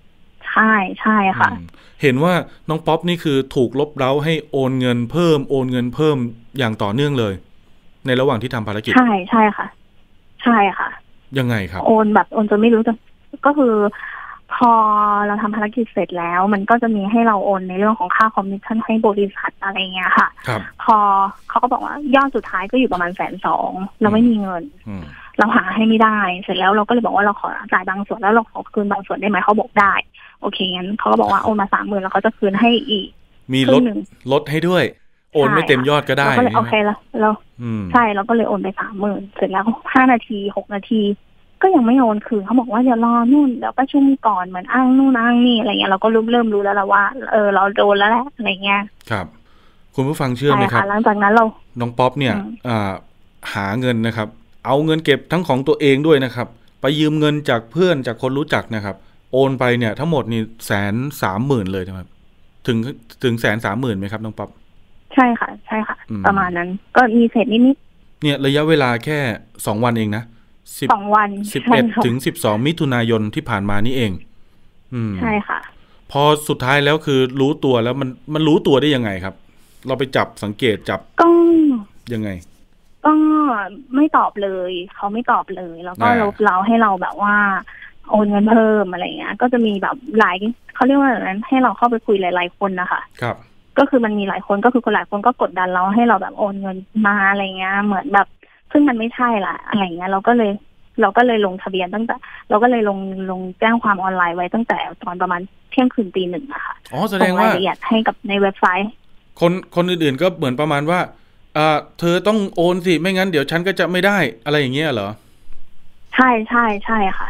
ใช่ค่ะเห็นว่าน้องป๊อปนี่คือถูกลบเร้าให้โอนเงินเพิ่มอย่างต่อเนื่องเลยในระหว่างที่ทำภารกิจใช่ค่ะใช่ค่ะยังไงครับโอนจนไม่รู้จะก็คือพอเราทำภารกิจเสร็จแล้วมันก็จะมีให้เราโอนในเรื่องของค่าคอมมิชชั่นให้บริษัทอะไรเงี้ยค่ะพอเขาก็บอกว่ายอดสุดท้ายก็อยู่ประมาณ120,000เราไม่มีเงินเราหาให้ไม่ได้เสร็จแล้วเราก็เลยบอกว่าเราขอจ่ายบางส่วนแล้วเราขอคืนบางส่วนได้ไหมเขาบอกได้โอเคงั้นเขาก็บอกว่าโอนมา30,000แล้วเขาจะคืนให้อีกมีลดให้ด้วยโอนไม่เต็มยอดก็ได้ก็เลยโอเคแล้วเราใช่เราก็เลยโอนไป30,000เสร็จแล้ว5 นาที6 นาทีก็ยังไม่โอนคืนเขาบอกว่าเดี๋ยวรอนู่นเดี๋ยวประชุมก่อนเหมือนอ้างนู่นอ้างนี่อะไรเงี้ยเราก็เริ่มรู้แล้วละว่าเราโดนแล้วแหละอะไรเงี้ยครับคุณผู้ฟังเชื่อไหมครับหลังจากนั้นน้องป๊อปเนี่ยหาเงินนะครับเอาเงินเก็บทั้งของตัวเองด้วยนะครับไปยืมเงินจากเพื่อนจากคนรู้จักนะครับโอนไปเนี่ยทั้งหมดนี่130,000เลยนะครับถึง130,000ไหมครับน้องป๊อปใช่ค่ะประมาณนั้นก็มีเศษนิดเนี่ยระยะเวลาแค่2 วันเองนะ 2 วัน 11 ถึง 12 มิถุนายนที่ผ่านมานี่เองใช่ค่ะพอสุดท้ายแล้วคือรู้ตัวแล้วมันรู้ตัวได้ยังไงครับเราไปจับสังเกตจับก็ยังไงก็ไม่ตอบเลยเขาไม่ตอบเลยแล้วก็เราให้เราแบบว่าโอนเงินเพิ่มอะไรเงี้ยก็จะมีแบบหลายเขาเรียกว่าอะไรนั้นให้เราเข้าไปคุยหลายๆคนนะคะครับก็คือมันมีหลายคนก็คือคนหลายคนก็กดดันเราให้เราแบบโอนเงินมาอะไรเงี้ยเหมือนแบบซึ่งมันไม่ใช่ละอะไรเงี้ยเราก็เลยลงทะเบียนตั้งแต่เราก็เลยลงแจ้งความออนไลน์ไว้ตั้งแต่ตอนประมาณเที่ยงคืนตี 1อะค่ะอ๋อแสดงว่ารายละเอียดให้กับในเว็บไซต์คนอื่นๆก็เหมือนประมาณว่าเธอต้องโอนสิไม่งั้นเดี๋ยวฉันก็จะไม่ได้อะไรอย่างเงี้ยเหรอใช่ค่ะ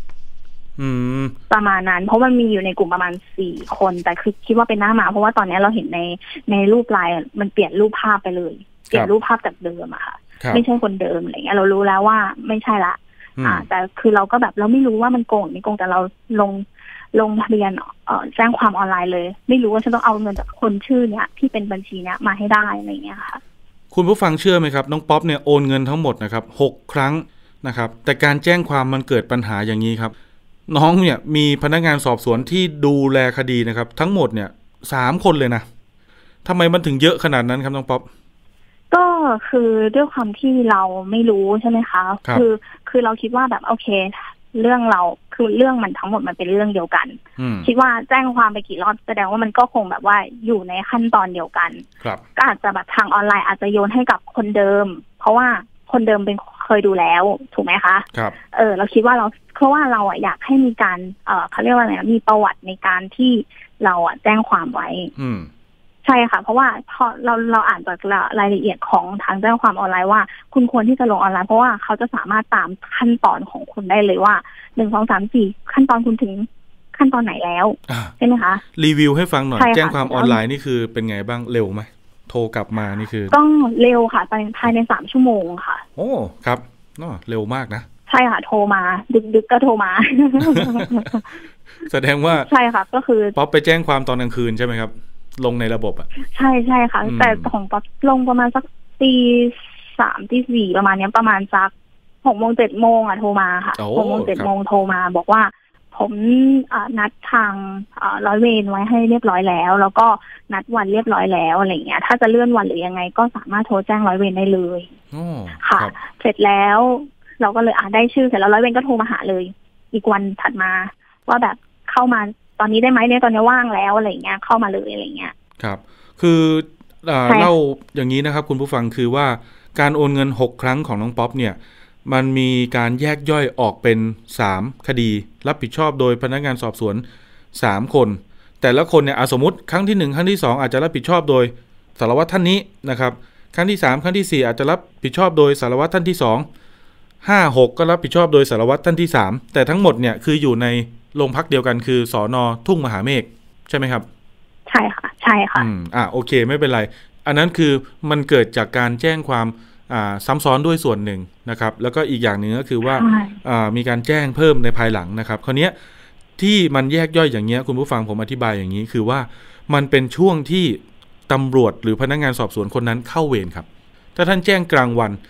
ประมาณนั้นเพราะมันมีอยู่ในกลุ่มประมาณ4 คนแต่คือคิดว่าเป็นหน้าหมาเพราะว่าตอนนี้เราเห็นในรูปไลน์มันเปลี่ยนรูปภาพไปเลยเปลี่ยนรูปภาพจากเดิมอะค่ะไม่ใช่คนเดิมอะไรเงี้ยเรารู้แล้วว่าไม่ใช่ละแต่คือเราก็แบบเราไม่รู้ว่ามันโกงไม่โกงแต่เราลงทะเบียนแจ้งความออนไลน์เลยไม่รู้ว่าฉันต้องเอาเงินจากคนชื่อเนี้ยที่เป็นบัญชีเนี้ยมาให้ได้อะไรเงี้ยค่ะคุณผู้ฟังเชื่อไหมครับน้องป๊อปเนี่ยโอนเงินทั้งหมดนะครับ6 ครั้งนะครับแต่การแจ้งความมันเกิดปัญหาอย่างนี้ครับน้องเนี่ยมีพนักงานสอบสวนที่ดูแลคดีนะครับทั้งหมดเนี่ย3 คนเลยนะทำไมมันถึงเยอะขนาดนั้นครับน้องป๊อปก็คือด้วยความที่เราไม่รู้ใช่ไหมคะคือเราคิดว่าแบบโอเคเรื่องเราคือเรื่องมันทั้งหมดมันเป็นเรื่องเดียวกันคิดว่าแจ้งความไปกี่รอบแสดงว่ามันก็คงแบบว่าอยู่ในขั้นตอนเดียวกันก็อาจจะแบบทางออนไลน์อาจจะโยนให้กับคนเดิมเพราะว่าคนเดิมเป็นเคยดูแล้วถูกไหมคะครับเราคิดว่าเพราะว่าเราอยากให้มีการเขาเรียกว่าอะไรนะมีประวัติในการที่เราแจ้งความไว้ใช่ค่ะเพราะว่าพอเราอ่านจากรายละเอียดของทางแจ้งความออนไลน์ว่าคุณควรที่จะลงออนไลน์เพราะว่าเขาจะสามารถตามขั้นตอนของคุณได้เลยว่า1 2 3 4ขั้นตอนคุณถึงขั้นตอนไหนแล้วใช่ไหมคะรีวิวให้ฟังหน่อยแจ้งความออนไลน์นี่คือเป็นไงบ้างเร็วไหมโทรกลับมานี่คือต้องเร็วค่ะภายใน3 ชั่วโมงค่ะโอ้ครับเร็วมากนะใช่ค่ะโทรมาดึกก็โทรมาแสดงว่าใช่ค่ะก็คือป๊อปไปแจ้งความตอนกลางคืนใช่ไหมครับลงในระบบใช่ค่ะแต่ของป๊อปลงประมาณสักตี 3 ตี 4ประมาณนี้ประมาณสัก6 โมง 7 โมงโทรมาค่ะ6 โมง 7 โมงโทรมาบอกว่าผมนัดทางร้อยเวรไว้ให้เรียบร้อยแล้วก็นัดวันเรียบร้อยแล้วอะไรเงี้ยถ้าจะเลื่อนวันหรือยังไงก็สามารถโทรแจ้งร้อยเวรได้เลยค่ะเสร็จแล้วเราก็เลยได้ชื่อเสร็จแล้วร้อยเวรก็โทรมาหาเลยอีกวันถัดมาว่าแบบเข้ามาตอนนี้ได้ไหมเนี่ยตอนนี้ว่างแล้วอะไรเงี้ยเข้ามาเลยอะไรเงี้ยครับคือเล่าอย่างนี้นะครับคุณผู้ฟังคือว่าการโอนเงิน6 ครั้งของน้องป๊อปเนี่ยมันมีการแยกย่อยออกเป็น3 คดีรับผิดชอบโดยพนักงานสอบสวน3 คนแต่ละคนเนี่ยสมมติครั้งที่1ครั้งที่2อาจจะรับผิดชอบโดยสารวัตรท่านนี้นะครับครั้งที่3ครั้งที่4อาจจะรับผิดชอบโดยสารวัตรท่านที่2 5 6ก็รับผิดชอบโดยสารวัตรท่านที่3แต่ทั้งหมดเนี่ยคืออยู่ในโรงพักเดียวกันคือสน.ทุ่งมหาเมฆใช่ไหมครับใช่ค่ะโอเคไม่เป็นไรอันนั้นคือมันเกิดจากการแจ้งความซ้ำซ้อนด้วยส่วนหนึ่งนะครับแล้วก็อีกอย่างหนึ่งก็คือว่ามีการแจ้งเพิ่มในภายหลังนะครับคราวนี้ที่มันแยกย่อยอย่างเงี้ยคุณผู้ฟังผมอธิบายอย่างนี้คือว่ามันเป็นช่วงที่ตำรวจหรือพนักงานสอบสวนคนนั้นเข้าเวรครับถ้าท่านแจ้งกลางวัน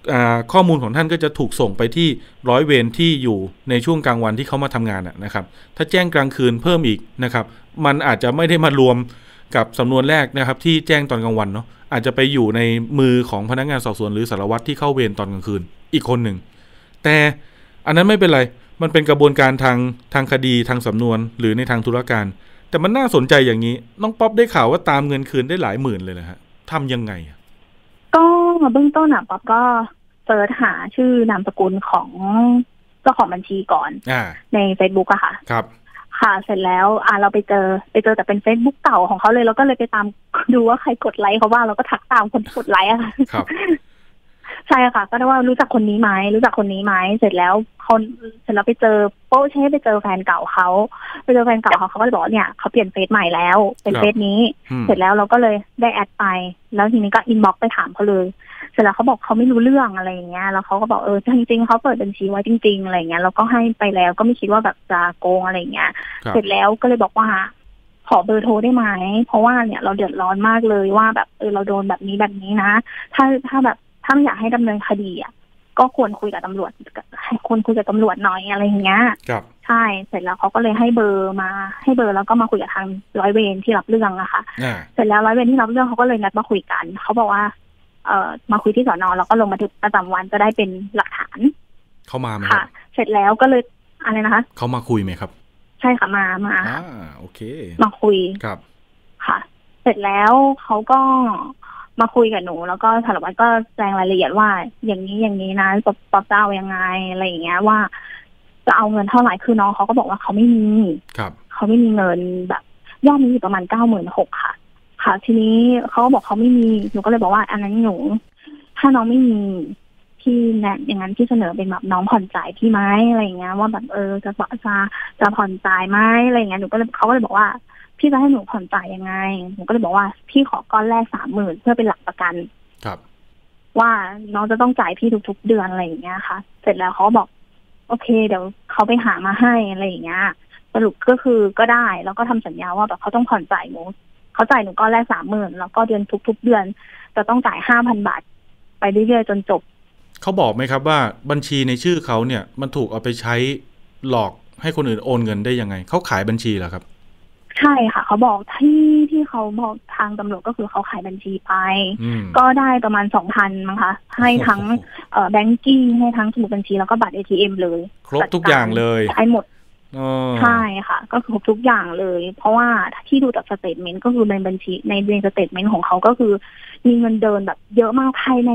ข้อมูลของท่านก็จะถูกส่งไปที่ร้อยเวรที่อยู่ในช่วงกลางวันที่เขามาทำงานนะครับถ้าแจ้งกลางคืนเพิ่มอีกนะครับมันอาจจะไม่ได้มารวมกับสำนวนแรกนะครับที่แจ้งตอนกลางวันเนาะอาจจะไปอยู่ในมือของพนักงานสอบสวนหรือสารวัตรที่เข้าเวรตอนกลางคืนอีกคนหนึ่งแต่อันนั้นไม่เป็นไรมันเป็นกระบวนการทางคดีทางสำนวนหรือในทางธุรการแต่มันน่าสนใจอย่างนี้น้องป๊อปได้ข่าวว่าตามเงินคืนได้หลายหมื่นเลยนะฮะทำยังไงก็เบื้องต้นป๊อปก็เสิร์ชหาชื่อนามสกุลของเจ้าของบัญชีก่อนใน Facebook อะค่ะครับค่ะเสร็จแล้วเราไปเจอแต่เป็น Facebook เก่าของเขาเลยเราก็เลยไปตามดูว่าใครกดไลค์เขาบ้างเราก็ทักตามคนกดไลค์อะค่ะครับใช่ค่ะก็ได้ว่ารู้จักคนนี้ไหมเสร็จแล้วไปเจอโป๊ะใช่ไปเจอแฟนเก่าเขาเขาก็เลยบอกเนี่ยเขาเปลี่ยนเฟซใหม่แล้วเป็นเฟซนี้เสร็จแล้วเราก็เลยได้แอดไปแล้วทีนี้ก็อินบ็อกซ์ไปถามเขาเลยเสร็จแล้วเขาบอกเขาไม่รู้เรื่องอะไรอย่างเงี้ยแล้วเขาก็บอกจริงๆเขาเปิดบัญชีไว้จริงๆอะไรอย่างเงี้ยเราก็ให้ไปแล้วก็ไม่คิดว่าแบบจะโกงอะไรอย่างเงี้ยเสร็จแล้วก็เลยบอกว่าขอเบอร์โทรได้ไหมเพราะว่าเนี่ยเราเดือดร้อนมากเลยว่าแบบเราโดนแบบนี้นะถ้าไม่อยากให้ดำเนินคดีก็ควรคุยกับตำรวจหน่อยอะไรอย่างเงี้ยใช่เสร็จแล้วเขาก็เลยให้เบอร์แล้วก็มาคุยกับทางร้อยเวรที่รับเรื่องอะค่ะเสร็จแล้วร้อยเวรที่รับเรื่องเขาก็เลยนัดมาคุยกันเขาบอกว่ามาคุยที่สน.แล้วก็ลงบันทึกประจำวันจะได้เป็นหลักฐานเขามาไหมค่ะเสร็จแล้วก็เลยอะไรนะคะเขามาคุยไหมครับใช่ค่ะมาโอเคมาคุยครับค่ะเสร็จแล้วเขาก็มาคุยกับหนูแล้วก็สารวัตรก็แจ้งรายละเอียดว่าอย่างนี้นะปอเจ้ายังไงอะไรอย่างเงี้ยว่าจะเอาเงินเท่าไหร่คือน้องเขาก็บอกว่าเขาไม่มีเขาไม่มีเงินแบบยอดมีอยู่ประมาณ 96,000 ค่ะทีนี้เขาก็บอกเขาไม่มีหนูก็เลยบอกว่าอันนั้นหนูถ้าน้องไม่มีพี่แนะอย่างนั้นพี่เสนอเป็นแบบน้องผ่อนจ่ายพี่ไหมอะไรอย่างเงี้ยว่าแบบจะผ่อนจ่ายไหมอะไรอย่างเงี้ยเขาก็เลยบอกว่าพี่จะให้หนูผ่อนจ่ายยังไงหนูก็เลยบอกว่าพี่ขอก้อนแรก 30,000 เพื่อเป็นหลักประกันครับว่าน้องจะต้องจ่ายพี่ทุกๆเดือนอะไรอย่างเงี้ยค่ะเสร็จแล้วเขาบอกโอเคเดี๋ยวเขาไปหามาให้อะไรอย่างเงี้ยสรุปก็คือก็ได้แล้วก็ทำสัญญาว่าแบบเขาต้องผ่อนจ่ายหนูเขาจ่ายหนูก้อนแรก 30,000 แล้วก็เดือนทุกๆเดือนจะต้องจ่าย 5,000 บาทไปเรื่อยๆจนจบเขาบอกไหมครับว่าบัญชีในชื่อเขาเนี่ยมันถูกเอาไปใช้หลอกให้คนอื่นโอนเงินได้ยังไงเขาขายบัญชีเหรอครับใช่ค่ะเขาบอกที่เขาบอกทางตำรวจก็คือเขาขายบัญชีไปก็ได้ประมาณ 2,000 มั้งคะให้ทั้งแบงกิ้งให้ทั้งสมุดบัญชีแล้วก็บัตร ATM เลยครบทุกอย่างเลยใช้หมดใช่ค่ะก็คือครบทุกอย่างเลยเพราะว่าที่ดูจากสเตทเมนต์ก็คือในบัญชีในสเตทเมนต์ของเขาก็คือมีเงินเดินแบบเยอะมากภายใน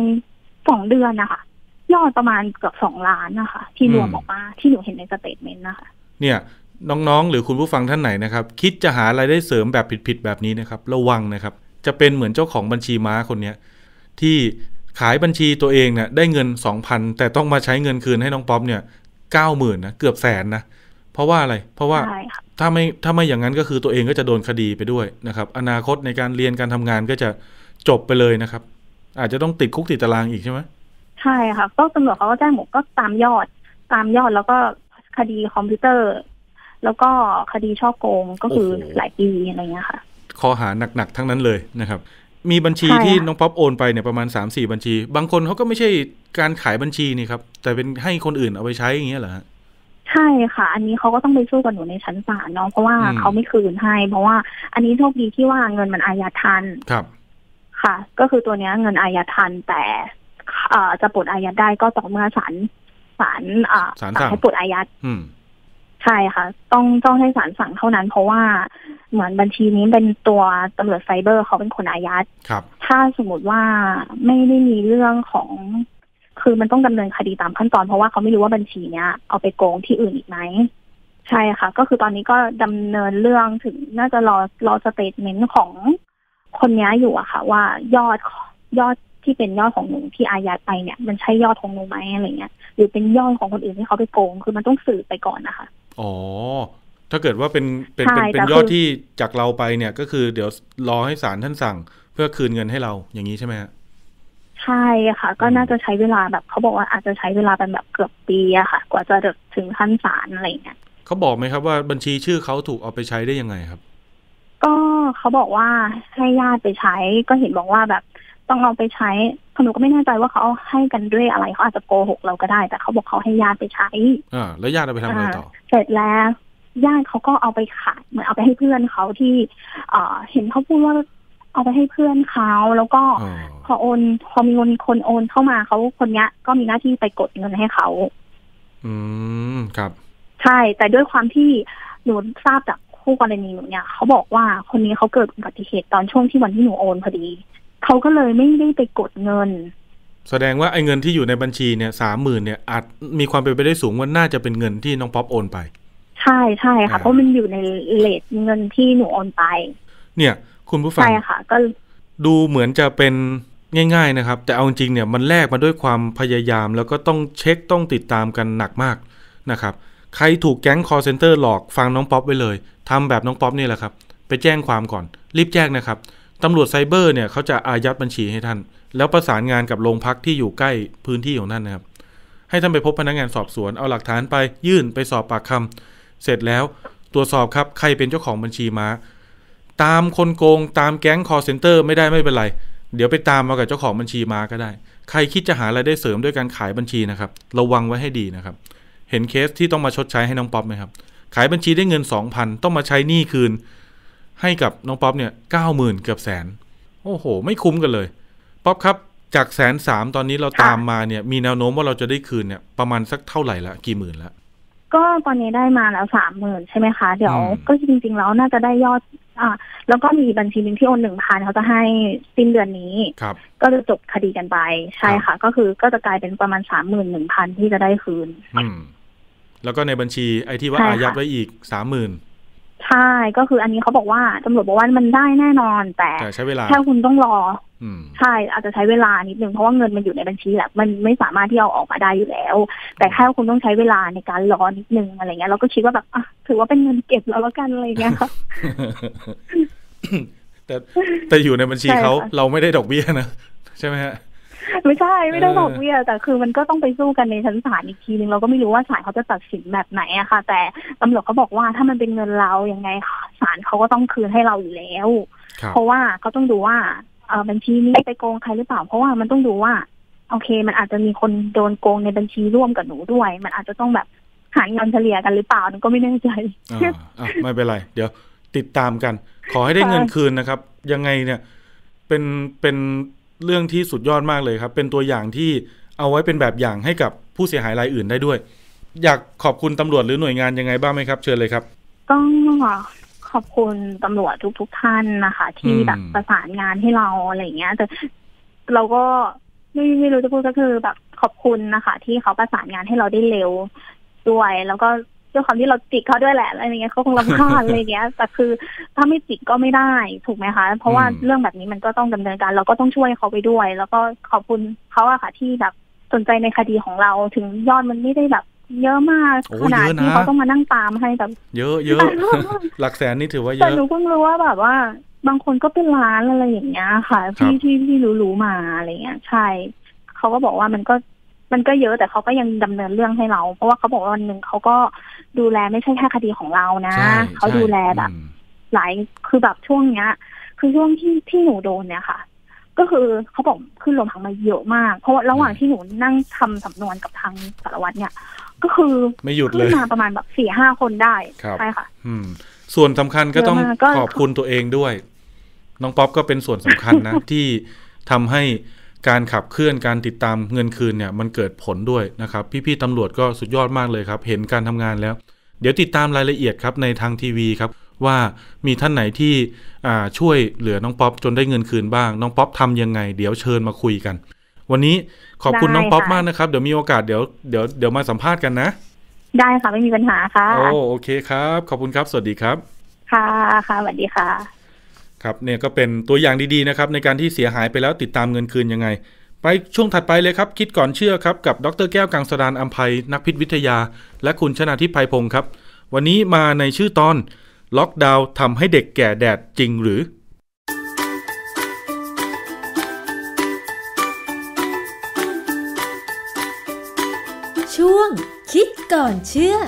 2 เดือนนะคะยอดประมาณเกือบ2 ล้านนะคะที่รวมออกมาที่หนูเห็นในสเตทเมนต์นะคะเนี่ยน้องๆหรือคุณผู้ฟังท่านไหนนะครับคิดจะหารายได้เสริมแบบผิดๆแบบนี้นะครับระวังนะครับจะเป็นเหมือนเจ้าของบัญชีม้าคนนี้ที่ขายบัญชีตัวเองเนี่ยได้เงิน 2,000 แต่ต้องมาใช้เงินคืนให้น้องป๊อปเนี่ย 90,000 นะเกือบแสนนะเพราะว่าอะไรเพราะว่าถ้าไม่อย่างนั้นก็คือตัวเองก็จะโดนคดีไปด้วยนะครับอนาคตในการเรียนการทำงานก็จะจบไปเลยนะครับอาจจะต้องติดคุกติดตารางอีกใช่ไหมใช่ค่ะก็ตำรวจเขาก็แจ้งหมดก็ตามยอดแล้วก็คดีคอมพิวเตอร์แล้วก็คดีฉ้อโกงก็คือหลายปีอะไรเงี้ยค่ะข้อหาหนักๆทั้งนั้นเลยนะครับมีบัญชีที่น้องป๊อปโอนไปเนี่ยประมาณ 3-4 บัญชีบางคนเขาก็ไม่ใช่การขายบัญชีนี่ครับแต่เป็นให้คนอื่นเอาไปใช้อย่างเงี้ยเหรอฮะใช่ค่ะอันนี้เขาก็ต้องไปสู้กับหนูในชั้นศาลเนาะเพราะว่าเขาไม่คืนให้เพราะว่าอันนี้โชคดีที่ว่าเงินมันอายัดทันครับค่ะก็คือตัวเนี้ยเงินอายัดทันแต่จะปลดอายัดได้ก็ต่อเมื่อศาลให้ปลดอายัดใช่ค่ะต้องให้ศาลสั่งเท่านั้นเพราะว่าเหมือนบัญชีนี้เป็นตัวตำรวจไซเบอร์เขาเป็นคนอายัดถ้าสมมติว่าไม่ได้มีเรื่องของคือมันต้องดำเนินคดีตามขั้นตอนเพราะว่าเขาไม่รู้ว่าบัญชีเนี้ยเอาไปโกงที่อื่นอีกไหมใช่ค่ะก็คือตอนนี้ก็ดำเนินเรื่องถึงน่าจะรอสเตทเมนต์ของคนนี้อยู่อะค่ะว่ายอดที่เป็นยอดของหนูที่อายัดไปเนี่ยมันใช่ยอดของหนูไหมอะไรเงี้ยหรือเป็นยอดของคนอื่นที่เขาไปโกงคือมันต้องสืบไปก่อนนะคะอ๋อถ้าเกิดว่าเป็นยอดที่จากเราไปเนี่ยก็คือเดี๋ยวรอให้ศาลท่านสั่งเพื่อคืนเงินให้เราอย่างนี้ใช่ไหมฮะใช่ค่ะก็น่าจะใช้เวลาแบบเขาบอกว่าอาจจะใช้เวลาเป็นแบบเกือบปีอะค่ะกว่าจะถึงขั้นศาลอะไรเงี้ยเขาบอกไหมครับว่าบัญชีชื่อเขาถูกเอาไปใช้ได้ยังไงครับก็เขาบอกว่าให้ญาติไปใช้ก็เห็นบอกว่าแบบต้องเอาไปใช้หนูก็ไม่แน่ใจว่าเขาให้กันด้วยอะไรเขาอาจจะโกหกเราก็ได้แต่เขาบอกเขาให้ญาติไปใช้แล้วญาติเอาไปทำอะไรต่อเสร็จแล้วญาติเขาก็เอาไปขายเหมือนเอาไปให้เพื่อนเขาที่เห็นเขาพูดว่าเอาไปให้เพื่อนเขาแล้วก็พอมีคนโอนเข้ามาเขาคนนี้ก็มีหน้าที่ไปกดเงินให้เขาครับใช่แต่ด้วยความที่หนูทราบจากคู่กรณีหนูเนี่ยเขาบอกว่าคนนี้เขาเกิดอุบัติเหตุตอนช่วงที่วันที่หนูโอนพอดีเขาก็เลยไม่ได้ไปกดเงินแสดงว่าไอ้เงินที่อยู่ในบัญชีเนี่ย30,000เนี่ยอาจมีความเป็นไปได้สูงว่าน่าจะเป็นเงินที่น้องป๊อปโอนไปใช่ใช่ค่ะเพราะมันอยู่ในเรทเงินที่หนูโอนไปเนี่ยคุณผู้ฟังใช่ค่ะก็ดูเหมือนจะเป็นง่ายๆนะครับแต่เอาจริงเนี่ยมันแลกมาด้วยความพยายามแล้วก็ต้องเช็คต้องติดตามกันหนักมากนะครับใครถูกแก๊ง call center หลอกฟังน้องป๊อปไว้เลยทำแบบน้องป๊อปนี่แหละครับไปแจ้งความก่อนรีบแจ้งนะครับตำรวจไซเบอร์เนี่ยเขาจะอายัดบัญชีให้ท่านแล้วประสานงานกับโรงพักที่อยู่ใกล้พื้นที่ของท่านนะครับให้ท่านไปพบพนักงานสอบสวนเอาหลักฐานไปยื่นไปสอบปากคำเสร็จแล้วตรวจสอบครับใครเป็นเจ้าของบัญชีม้าตามคนโกงตามแก๊ง call center ไม่ได้ไม่เป็นไรเดี๋ยวไปตามมากับเจ้าของบัญชีม้าก็ได้ใครคิดจะหารายได้เสริมด้วยการขายบัญชีนะครับระวังไว้ให้ดีนะครับเห็นเคสที่ต้องมาชดใช้ให้น้องป๊อปไหมครับขายบัญชีได้เงิน 2,000 ต้องมาใช้หนี้คืนให้กับน้องป๊อปเนี่ย 90,000 เกือบแสนโอ้โหไม่คุ้มกันเลยป๊อปครับจาก130,000ตอนนี้เราตามมาเนี่ยมีแนวโน้มว่าเราจะได้คืนเนี่ยประมาณสักเท่าไหร่ละกี่หมื่นละก็ตอนนี้ได้มาแล้ว 30,000 ใช่ไหมคะเดี๋ยวก็จริงๆแล้วน่าจะได้ยอดแล้วก็มีบัญชีนึงที่โอน 1,000 เขาจะให้สิ้นเดือนนี้ก็จะจบคดีกันไปใช่ค่ะก็คือก็จะกลายเป็นประมาณ 31,000 ที่จะได้คืนแล้วก็ในบัญชีไอ้ที่ว่าอายัดไว้อีก 30,000 ใช่ก็คืออันนี้เขาบอกว่าตำรวจบอกว่ามันได้แน่นอนแต่ใช้เวลาแค่คุณต้องรอใช่อาจจะใช้เวลานิดนึงเพราะว่าเงินมันอยู่ในบัญชีแหละมันไม่สามารถที่เอาออกมาได้อยู่แล้วแต่แค่คุณต้องใช้เวลาในการรอนิดนึงอะไรเงี้ยเราก็คิดว่าแบบถือว่าเป็นเงินเก็บแล้วกันอะไรเงี้ยค่ะแต่อยู่ในบัญชีเขาเราไม่ได้ดอกเบี้ยนะใช่ไหมฮะไม่ใช่ไม่ได้ดอกเบี้ยแต่คือมันก็ต้องไปสู้กันในชั้นศาลอีกทีนึงเราก็ไม่รู้ว่าศาลเขาจะตัดสินแบบไหนอะค่ะแต่ตำรวจเขาบอกว่าถ้ามันเป็นเงินเรายังไงศาลเขาก็ต้องคืนให้เราอยู่แล้วเพราะว่าเขาต้องดูว่าบัญชีนี้ไปโกงใครหรือเปล่าเพราะว่ามันต้องดูว่าโอเคมันอาจจะมีคนโดนโกงในบัญชีร่วมกับหนูด้วยมันอาจจะต้องแบบหารเงินเฉลี่ยกันหรือเปล่าหนูก็ไม่แน่ใจไม่เป็นไรเดี๋ยวติดตามกันขอให้ได้เงินคืนนะครับยังไงเนี่ยเป็นเรื่องที่สุดยอดมากเลยครับเป็นตัวอย่างที่เอาไว้เป็นแบบอย่างให้กับผู้เสียหายรายอื่นได้ด้วยอยากขอบคุณตำรวจหรือหน่วยงานยังไงบ้างไหมครับเชิญเลยครับก็ขอบคุณตำรวจทุกท่านนะคะที่แบบประสานงานให้เราอะไรอย่างเงี้ยแต่เราก็ไม่รู้จะพูดก็คือแบบขอบคุณนะคะที่เขาประสานงานให้เราได้เร็วด้วยแล้วก็ด้วยความที่เราจิกเขาด้วยแหละอะไรเงี้ยเขาคงรำคาญอะไรเงี้ยแต่คือถ้าไม่จิกก็ไม่ได้ถูกไหมคะเพราะว่าเรื่องแบบนี้มันก็ต้องดำเนินการเราก็ต้องช่วยเขาไปด้วยแล้วก็ขอบคุณเขาอะค่ะที่แบบสนใจในคดีของเราถึงยอดมันไม่ได้แบบเยอะมากขนาดที่เขาต้องมานั่งตามให้แบบเยอะหลักแสนนี่ถือว่าเยอะแต่หนูเพิ่งรู้ว่าแบบว่าบางคนก็เป็นล้านอะไรอย่างเงี้ยค่ะที่รู้มาอะไรเงี้ยใช่เขาก็บอกว่ามันก็เยอะแต่เขาก็ยังดำเนินเรื่องให้เราเพราะว่าเขาบอกว่าวันนึงเขาก็ดูแลไม่ใช่แค่คดีของเรานะเขาดูแลแบบหลายคือแบบช่วงเนี้ยคือช่วงที่หนูโดนเนี่ยค่ะก็คือเขาบอกขึ้นลงทางมาเยอะมากเพราะระหว่างที่หนูนั่งทำสำนวนกับทางสารวัตรเนี่ยก็คือไม่หยุดเลยขึ้นมาประมาณแบบ 4-5 คนได้ใช่ค่ะส่วนสำคัญก็ต้องขอบคุณตัวเองด้วยน้องป๊อปก็เป็นส่วนสำคัญนะที่ทำให้การขับเคลื่อนการติดตามเงินคืนเนี่ยมันเกิดผลด้วยนะครับพี่ๆตำรวจก็สุดยอดมากเลยครับเห็นการทำงานแล้วเดี๋ยวติดตามรายละเอียดครับในทางทีวีครับว่ามีท่านไหนที่ช่วยเหลือน้องป๊อปจนได้เงินคืนบ้างน้องป๊อปทำยังไงเดี๋ยวเชิญมาคุยกันวันนี้ขอบคุณน้องป๊อปมากนะครับเดี๋ยวมีโอกาสเดี๋ยวมาสัมภาษณ์กันนะได้ค่ะไม่มีปัญหาค่ะโอเคครับขอบคุณครับสวัสดีครับค่ะสวัสดีค่ะครับเนี่ยก็เป็นตัวอย่างดีๆนะครับในการที่เสียหายไปแล้วติดตามเงินคืนยังไงไปช่วงถัดไปเลยครับคิดก่อนเชื่อครับกับดร.แก้วกังสดาลอำไพนักพิษวิทยาและคุณชนาทิพย์ไพพงศ์ครับวันนี้มาในชื่อตอนล็อกดาวน์ทำให้เด็กแก่แดดจริงหรือช่วงคิดก่อนเชื่อ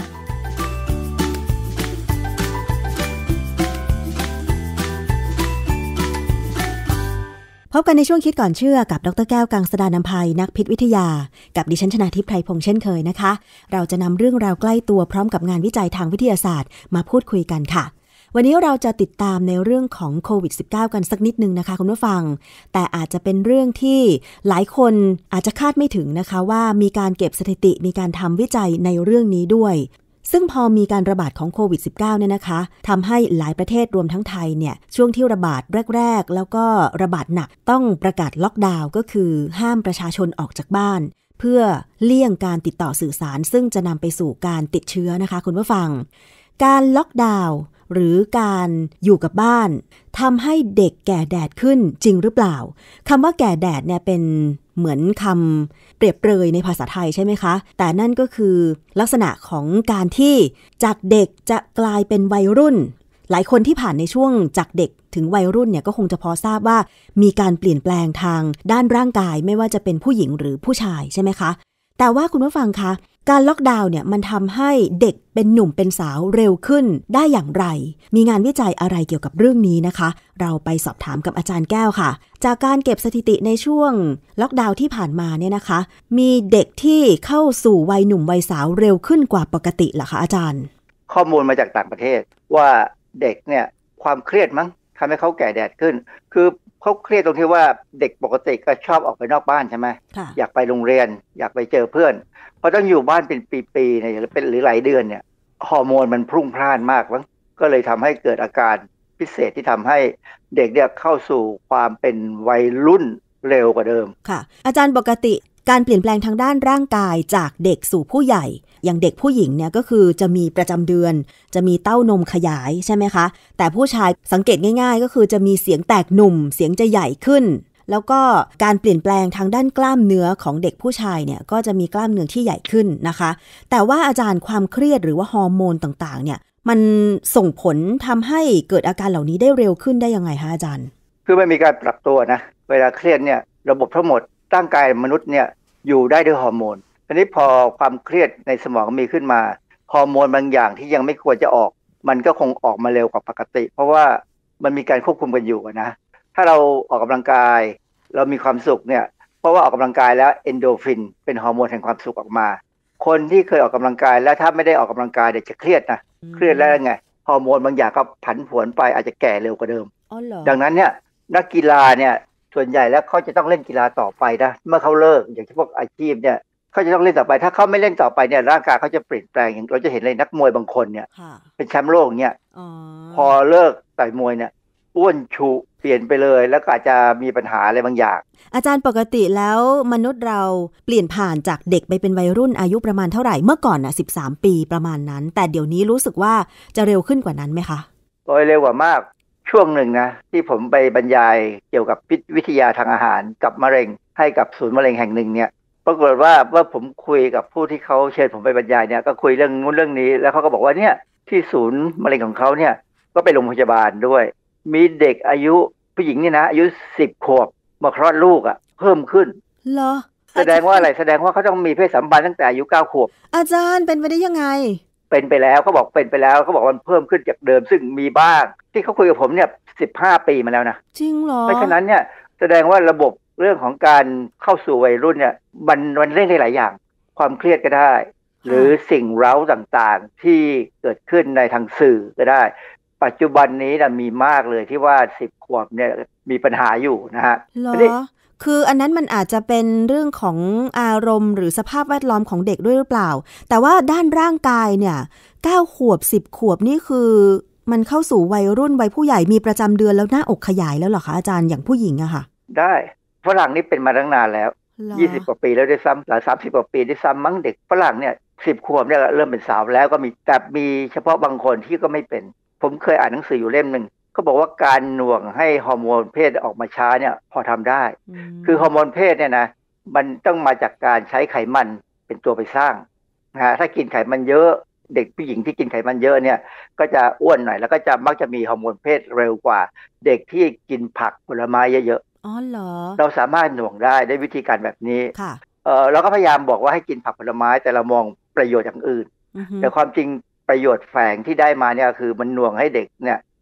พบกันในช่วงคิดก่อนเชื่อกับดร.แก้วกังสดาลอำไพนักพิษวิทยากับดิฉันชนาทิพย์ไพรพงษ์เช่นเคยนะคะเราจะนำเรื่องราวใกล้ตัวพร้อมกับงานวิจัยทางวิทยาศาสตร์มาพูดคุยกันค่ะวันนี้เราจะติดตามในเรื่องของโควิด -19 กันสักนิดนึงนะคะคุณผู้ฟังแต่อาจจะเป็นเรื่องที่หลายคนอาจจะคาดไม่ถึงนะคะว่ามีการเก็บสถิติมีการทำวิจัยในเรื่องนี้ด้วยซึ่งพอมีการระบาดของโควิด -19 เนี่ยนะคะทำให้หลายประเทศรวมทั้งไทยเนี่ยช่วงที่ระบาดแรกๆแล้วก็ระบาดหนักต้องประกาศล็อกดาวน์ก็คือห้ามประชาชนออกจากบ้านเพื่อเลี่ยงการติดต่อสื่อสารซึ่งจะนำไปสู่การติดเชื้อนะคะคุณผู้ฟังการล็อกดาวน์หรือการอยู่กับบ้านทำให้เด็กแก่แดดขึ้นจริงหรือเปล่าคำว่าแก่แดดเนี่ยเป็นเหมือนคำเปรียบเปรยในภาษาไทยใช่ไหมคะแต่นั่นก็คือลักษณะของการที่จากเด็กจะกลายเป็นวัยรุ่นหลายคนที่ผ่านในช่วงจากเด็กถึงวัยรุ่นเนี่ยก็คงจะพอทราบว่ามีการเปลี่ยนแปลงทางด้านร่างกายไม่ว่าจะเป็นผู้หญิงหรือผู้ชายใช่ไหมคะแต่ว่าคุณผู้ฟังคะการล็อกดาวน์เนี่ยมันทำให้เด็กเป็นหนุ่มเป็นสาวเร็วขึ้นได้อย่างไรมีงานวิจัยอะไรเกี่ยวกับเรื่องนี้นะคะเราไปสอบถามกับอาจารย์แก้วค่ะจากการเก็บสถิติในช่วงล็อกดาวน์ที่ผ่านมาเนี่ยนะคะมีเด็กที่เข้าสู่วัยหนุ่มวัยสาวเร็วขึ้นกว่าปกติเหรอคะอาจารย์ข้อมูลมาจากต่างประเทศว่าเด็กเนี่ยความเครียดมั้งทำให้เขาแก่แดดขึ้นคือเขาเครียดตรงที่ว่าเด็กปกติก็ชอบออกไปนอกบ้านใช่ไหมอยากไปโรงเรียนอยากไปเจอเพื่อนพอต้องอยู่บ้านเป็นปีๆเนี่ยเป็นหรือหลายเดือนเนี่ยฮอร์โมนมันพรุ่งพล่านมากมั้งก็เลยทำให้เกิดอาการพิเศษที่ทำให้เด็กเนี่ยเข้าสู่ความเป็นวัยรุ่นเร็วกว่าเดิมค่ะอาจารย์ปกติการเปลี่ยนแปลงทางด้านร่างกายจากเด็กสู่ผู้ใหญ่อย่างเด็กผู้หญิงเนี่ยก็คือจะมีประจำเดือนจะมีเต้านมขยายใช่ไหมคะแต่ผู้ชายสังเกตง่ายๆก็คือจะมีเสียงแตกหนุ่มเสียงจะใหญ่ขึ้นแล้วก็การเปลี่ยนแปลงทางด้านกล้ามเนื้อของเด็กผู้ชายเนี่ยก็จะมีกล้ามเนื้อที่ใหญ่ขึ้นนะคะแต่ว่าอาจารย์ความเครียดหรือว่าฮอร์โมนต่างๆเนี่ยมันส่งผลทำให้เกิดอาการเหล่านี้ได้เร็วขึ้นได้ยังไงคะอาจารย์คือมันมีการปรับตัวนะเวลาเครียดเนี่ยระบบทั้งหมดร่างกายมนุษย์เนี่ยอยู่ได้ด้วยฮอร์โมนทีนี้พอความเครียดในสมองมีขึ้นมาฮอร์โมนบางอย่างที่ยังไม่ควรจะออกมันก็คงออกมาเร็วกว่าปกติเพราะว่ามันมีการควบคุมกันอยู่นะถ้าเราออกกำลังกายเรามีความสุขเนี่ยเพราะว่าออกกำลังกายแล้วเอนโดฟินเป็นฮอร์โมนแห่งความสุขออกมาคนที่เคยออกกำลังกายแล้วถ้าไม่ได้ออกกำลังกายเดี๋ยวจะเครียดนะเครียดแล้วไงฮอร์โมนบางอย่างก็ผันผวนไปอาจจะแก่เร็วกว่าเดิมดังนั้นเนี่ยนักกีฬาเนี่ยส่วนใหญ่แล้วเขาจะต้องเล่นกีฬาต่อไปนะเมื่อเขาเลิกอย่างที่พวกอาชีพเนี่ยเขาจะต้องเล่นต่อไปถ้าเขาไม่เล่นต่อไปเนี่ยร่างกายเขาจะเปลี่ยนแปลงอย่างเราจะเห็นเลยนักมวยบางคนเนี่ยเป็นแชมป์โลกเนี่ยพอเลิกต่อยมวยเนี่ยอ้วนฉุเปลี่ยนไปเลยแล้วก็อาจจะมีปัญหาอะไรบางอย่างอาจารย์ปกติแล้วมนุษย์เราเปลี่ยนผ่านจากเด็กไปเป็นวัยรุ่นอายุประมาณเท่าไหร่เมื่อก่อนนะ13 ปีประมาณนั้นแต่เดี๋ยวนี้รู้สึกว่าจะเร็วขึ้นกว่านั้นไหมคะโดยเร็วกว่ามากช่วงหนึ่งนะที่ผมไปบรรยายเกี่ยวกับวิทยาทางอาหารกับมะเร็งให้กับศูนย์มะเร็งแห่งหนึ่งเนี่ยปรากฏว่าผมคุยกับผู้ที่เขาเชิญผมไปบรรยายเนี่ยก็คุยเรื่องนู้นเรื่องนี้แล้วเขาก็บอกว่าเนี่ยที่ศูนย์มะเร็งของเขาเนี่ยก็ไปโรงพยาบาลด้วยมีเด็กอายุผู้หญิงนี่นะอายุ10 ขวบมาคลอดลูกอ่ะเพิ่มขึ้นเหรอแสดงว่าอะไรแสดงว่าเขาต้องมีเพศสัมพันธ์ตั้งแต่อายุ9 ขวบอาจารย์เป็นไปได้ยังไงเป็นไปแล้วเขาบอกเป็นไปแล้วเขาบอกมันเพิ่มขึ้นจากเดิมซึ่งมีบ้างที่เขาคุยกับผมเนี่ย15 ปีมาแล้วนะจริงเหรอเพราะฉะนั้นเนี่ยแสดงว่าระบบเรื่องของการเข้าสู่วัยรุ่นเนี่ยมันเล่นได้หลายอย่างความเครียดก็ได้หรือสิ่งเร้าต่างๆที่เกิดขึ้นในทางสื่อก็ได้ปัจจุบันนี้นะมีมากเลยที่ว่า10 ขวบเนี่ยมีปัญหาอยู่นะฮะคืออันนั้นมันอาจจะเป็นเรื่องของอารมณ์หรือสภาพแวดล้อมของเด็กด้วยหรือเปล่าแต่ว่าด้านร่างกายเนี่ย9 ขวบ10 ขวบนี่คือมันเข้าสู่วัยรุ่นวัยผู้ใหญ่มีประจำเดือนแล้วหน้าอกขยายแล้วเหรอคะอาจารย์อย่างผู้หญิงอะค่ะได้ฝรั่งนี่เป็นมาตั้งนานแล้ว20 กว่าปีแล้วด้วยซ้ำหลาย30 กว่าปีด้วยซ้ำมั้งเด็กฝรั่งเนี่ย10 ขวบเนี่ยเริ่มเป็นสาวแล้วก็มีแต่มีเฉพาะบางคนที่ก็ไม่เป็นผมเคยอ่านหนังสืออยู่เล่มหนึ่งเขาบอกว่าการหน่วงให้ฮอร์โมนเพศออกมาช้าเนี่ยพอทำได้คือฮอร์โมนเพศเนี่ยนะมันต้องมาจากการใช้ไขมันเป็นตัวไปสร้างนะถ้ากินไขมันเยอะเด็กผู้หญิงที่กินไขมันเยอะเนี่ยก็จะอ้วนหน่อยแล้วก็จะมักจะมีฮอร์โมนเพศเร็วกว่าเด็กที่กินผักผลไม้เยอะๆอ๋อเหรอเราสามารถหน่วงได้ด้วยวิธีการแบบนี้ค่ะเราก็พยายามบอกว่าให้กินผักผลไม้แต่เรามองประโยชน์อย่างอื่นแต่ความจริงประโยชน์แฝงที่ได้มาเนี่ยคือมันหน่วงให้เด็กเนี่ย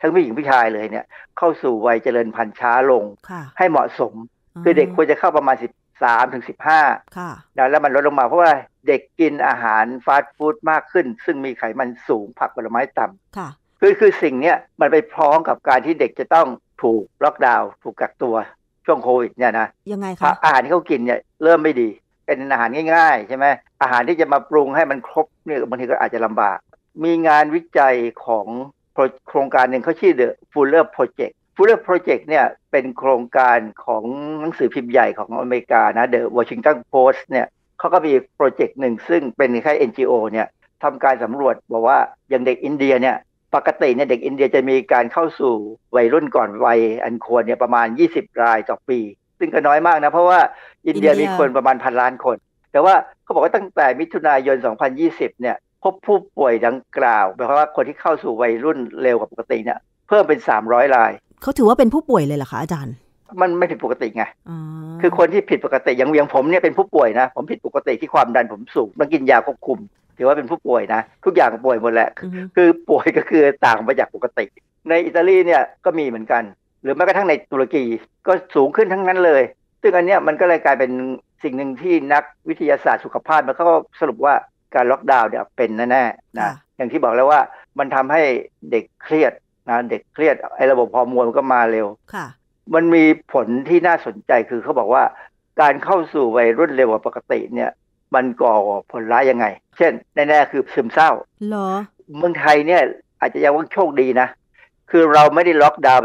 ทั้งผู้หญิงผู้ชายเลยเนี่ยเข้าสู่วัยเจริญพันธุ์ช้าลงให้เหมาะสมคือเด็กควรจะเข้าประมาณ13 ถึง 15แล้วมันลดลงมาเพราะว่าเด็กกินอาหารฟาสต์ฟู้ดมากขึ้นซึ่งมีไขมันสูงผักผลไม้ต่ำคือสิ่งนี้มันไปพร้อมกับการที่เด็กจะต้องถูกล็อกดาวน์ถูกกักตัวช่วงโควิดเนี่ยนะยังไงคะอาหารที่เขากินเนี่ยเริ่มไม่ดีเป็นอาหารง่ายๆใช่ไหมอาหารที่จะมาปรุงให้มันครบเนี่ยบางทีก็อาจจะลำบากมีงานวิจัยของโครงการหนึ่งเขาชื่อ The Fuller Projectเนี่ยเป็นโครงการของหนังสือพิมพ์ใหญ่ของอเมริกานะ The Washington Post เนี่ยเขาก็มีโปรเจกต์หนึ่งซึ่งเป็นคล้าย NGO เนี่ยทำการสำรวจบอกว่าอย่างเด็กอินเดียเนี่ยปกติเนี่ยเด็กอินเดียจะมีการเข้าสู่วัยรุ่นก่อนวัยอันควรเนี่ยประมาณ20 รายต่อปีซึ่งก็น้อยมากนะเพราะว่าอินเดียมีคนประมาณ1,000 ล้านคนแต่ว่าเขาบอกว่าตั้งแต่มิถุนายน 2020 เนี่ยพบผู้ป่วยดังกล่าวแปลว่าคนที่เข้าสู่วัยรุ่นเร็วกว่าปกติเนี่ยเพิ่มเป็น300 รายเขาถือว่าเป็นผู้ป่วยเลยเหรอคะอาจารย์มันไม่ผิดปกติไงคือคนที่ผิดปกติอย่างผมเนี่ยเป็นผู้ป่วยนะผมผิดปกติที่ความดันผมสูงต้องกินยาควบคุมถือว่าเป็นผู้ป่วยนะทุกอย่างป่วยหมดแหละคือป่วยก็คือต่างไปจากปกติในอิตาลีเนี่ยก็มีเหมือนกันหรือแม้กระทั่งในตุรกีก็สูงขึ้นทั้งนั้นเลยซึ่งอันเนี้ยมันก็เลยกลายเป็นสิ่งหนึ่งที่นักวิทยาศาสตร์สุขภาพมันก็สรุปว่าการล็อกดาวน์เนี่ยเป็นแน่ๆนะอย่างที่บอกแล้วว่ามันทำให้เด็กเครียดนะเด็กเครียดไอ้ระบบฮอร์โมนมันก็มาเร็วมันมีผลที่น่าสนใจคือเขาบอกว่าการเข้าสู่วัยรุ่นเร็วกว่าปกติเนี่ยมันก่อผลร้ายยังไงเช่นแน่ๆคือซึมเศร้าเหรอเมืองไทยเนี่ยอาจจะยังว่าโชคดีนะคือเราไม่ได้ล็อกดาวน์แบบ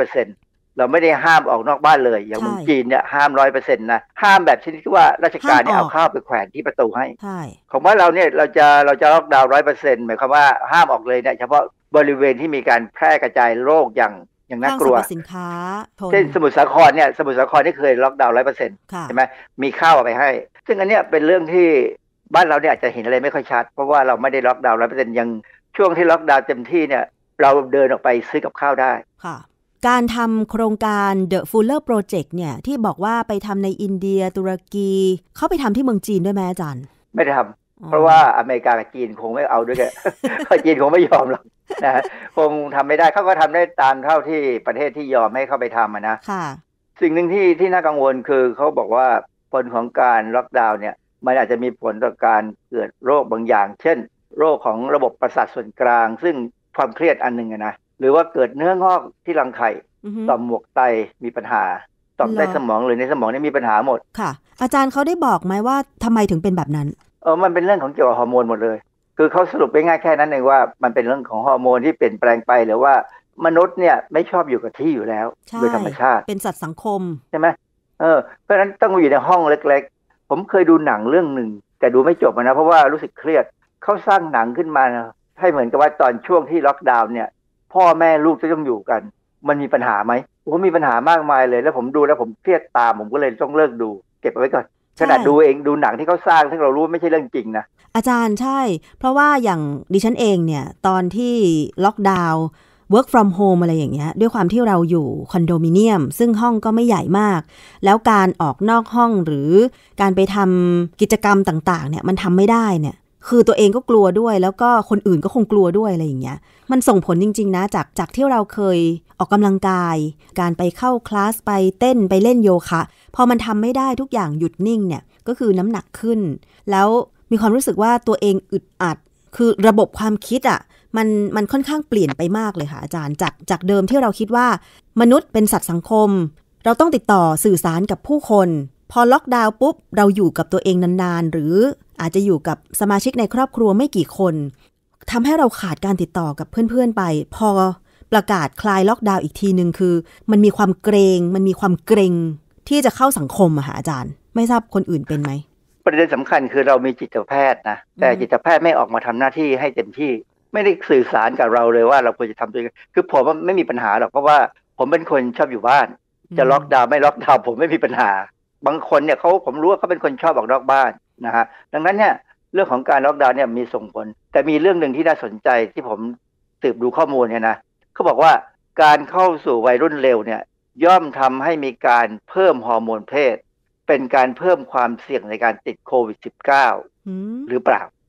100% เราไม่ได้ห้ามออกนอกบ้านเลยอย่างเมืองจีนเนี่ยห้าม 100% นะห้ามแบบชนิดที่ว่าราชการเนี่ยเอาข้าวไปแขวนที่ประตูให้ของบ้านเราเนี่ยเราจะล็อกดาวน์ 100% หมายความว่าห้ามออกเลยเนี่ยเฉพาะบริเวณที่มีการแพร่กระจายโรคอย่างน่ากลัวสินค้าเช่นสมุทรสาครเนี่ยที่เคยล็อกดาวน์ 100% ใช่ไหมมีข้าวเอาไปให้ซึ่งอันเนี้ยเป็นเรื่องที่บ้านเราเนี่ยอาจจะเห็นอะไรไม่ค่อยชัดเพราะว่าเราไม่ได้ล็อกดาวน์ 100% ยังช่วงที่ล็อกดาวน์เต็มที่เนี่ยเราเดินออกไปซื้อกับข้าวได้ค่ะการทำโครงการ The Fuller Project เนี่ยที่บอกว่าไปทำในอินเดียตุรกีเขาไปทำที่เมืองจีนด้วยไหมอาจารย์ไม่ได้ทำเพราะว่าอเมริกากับจีนคงไม่เอาด้วยกันจีนคงไม่ยอมหรอกนะคงทำไม่ได้เขาก็ทำได้ตามเท่าที่ประเทศที่ยอมให้เข้าไปทำนะสิ่งหนึ่งที่น่ากังวลคือเขาบอกว่าผลของการล็อกดาวน์เนี่ยมันอาจจะมีผลต่อการเกิดโรคบางอย่างเช่นโรคของระบบประสาทส่วนกลางซึ่งความเครียดอันหนึ่งนะหรือว่าเกิดเนื้องอกที่รังไข่ต่อมหมวกไตมีปัญหาต่อมใต้สมองหรือในสมองนี่มีปัญหาหมดค่ะอาจารย์เขาได้บอกไหมว่าทำไมถึงเป็นแบบนั้นมันเป็นเรื่องของเกี่ยวกับฮอร์โมนหมดเลยคือเขาสรุปไปง่ายแค่นั้นเองว่ามันเป็นเรื่องของฮอร์โมนที่เปลี่ยนแปลงไปหรือว่ามนุษย์เนี่ยไม่ชอบอยู่กับที่อยู่แล้วโดยธรรมชาติเป็นสัตว์สังคมใช่ไหมเพราะฉะนั้นต้องอยู่ในห้องเล็กๆผมเคยดูหนังเรื่องหนึ่งแต่ดูไม่จบนะเพราะว่ารู้สึกเครียดเขาสร้างหนังขึ้นมาให้เหมือนกับว่าตอนช่วงที่ล็อกดาวน์เนี่ยพ่อแม่ลูกจะต้องอยู่กันมันมีปัญหาไหมผมมีปัญหามากมายเลยแล้วผมดูแล้วผมเครียดตามผมก็เลยต้องเลิกดูเก็บเอาไว้ก่อนขนาดดูหนังที่เขาสร้างที่เรารู้ไม่ใช่เรื่องจริงนะอาจารย์ใช่เพราะว่าอย่างดิฉันเองเนี่ยตอนที่ล็อกดาวน์ work from home อะไรอย่างเงี้ยด้วยความที่เราอยู่คอนโดมิเนียมซึ่งห้องก็ไม่ใหญ่มากแล้วการออกนอกห้องหรือการไปทำกิจกรรมต่างๆเนี่ยมันทำไม่ได้เนี่ยคือตัวเองก็กลัวด้วยแล้วก็คนอื่นก็คงกลัวด้วยอะไรอย่างเงี้ยมันส่งผลจริงๆนะจากที่เราเคยออกกำลังกายการไปเข้าคลาสไปเต้นไปเล่นโยคะพอมันทำไม่ได้ทุกอย่างหยุดนิ่งเนี่ยก็คือน้ำหนักขึ้นแล้วมีความรู้สึกว่าตัวเองอึดอัดคือระบบความคิดอ่ะมันค่อนข้างเปลี่ยนไปมากเลยค่ะอาจารย์จากเดิมที่เราคิดว่ามนุษย์เป็นสัตว์สังคมเราต้องติดต่อสื่อสารกับผู้คนพอล็อกดาวน์ปุ๊บเราอยู่กับตัวเองนานๆหรืออาจจะอยู่กับสมาชิกในครอบครัวไม่กี่คนทำให้เราขาดการติดต่อกับเพื่อนๆไปพอประกาศคลายล็อกดาวน์อีกทีนึงคือมันมีความเกรงที่จะเข้าสังคมอะค่ะอาจารย์ไม่ทราบคนอื่นเป็นไหมประเด็นสำคัญคือเรามีจิตแพทย์นะแต่จิตแพทย์ไม่ออกมาทำหน้าที่ให้เต็มที่ไม่ได้สื่อสารกับเราเลยว่าเราควรจะทำตัวเองคือผมไม่มีปัญหาหรอกเพราะว่าผมเป็นคนชอบอยู่บ้านจะล็อกดาวน์ไม่ล็อกดาวน์ผมไม่มีปัญหาบางคนเนี่ยผมรู้ว่าเขาเป็นคนชอบออกนอกบ้านนะฮะดังนั้นเนี่ยเรื่องของการล็อกดาวน์เนี่ยมีส่งผลแต่มีเรื่องหนึ่งที่น่าสนใจที่ผมสืบดูข้อมูลเนี่ยนะเขาบอกว่าการเข้าสู่วัยรุ่นเร็วเนี่ยย่อมทำให้มีการเพิ่มฮอร์โมนเพศเป็นการเพิ่มความเสี่ยงในการติดโควิด -19 หรือเปล่า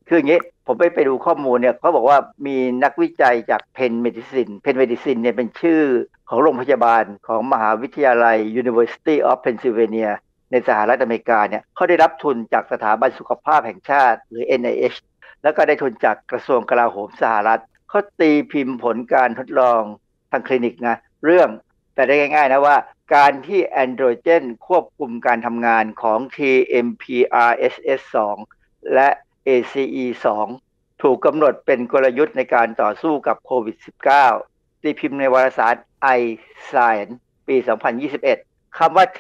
คืออย่างนี้ผมไปดูข้อมูลเนี่ยเขาบอกว่ามีนักวิจัยจากเพนเมดิซินเนี่ยเป็นชื่อของโรงพยาบาลของมหาวิทยาลัย University of Pennsylvania ในสหรัฐอเมริกาเนี่ยเขาได้รับทุนจากสถาบันสุขภาพแห่งชาติหรือ NIH แล้วก็ได้ทุนจากกระทรวงกลาโหมสหรัฐเขาตีพิมพ์ผลการทดลองทางคลินิกนะเรื่องแต่ได้ง่ายๆนะว่าการที่แอนโดรเจนควบคุมการทำงานของ TMPRSS2 และ ACE2 ถูกกำหนดเป็นกลยุทธ์ในการต่อสู้กับโควิด -19 ตีพิมพ์ในวารสาร iScience ปี 2021 คำว่า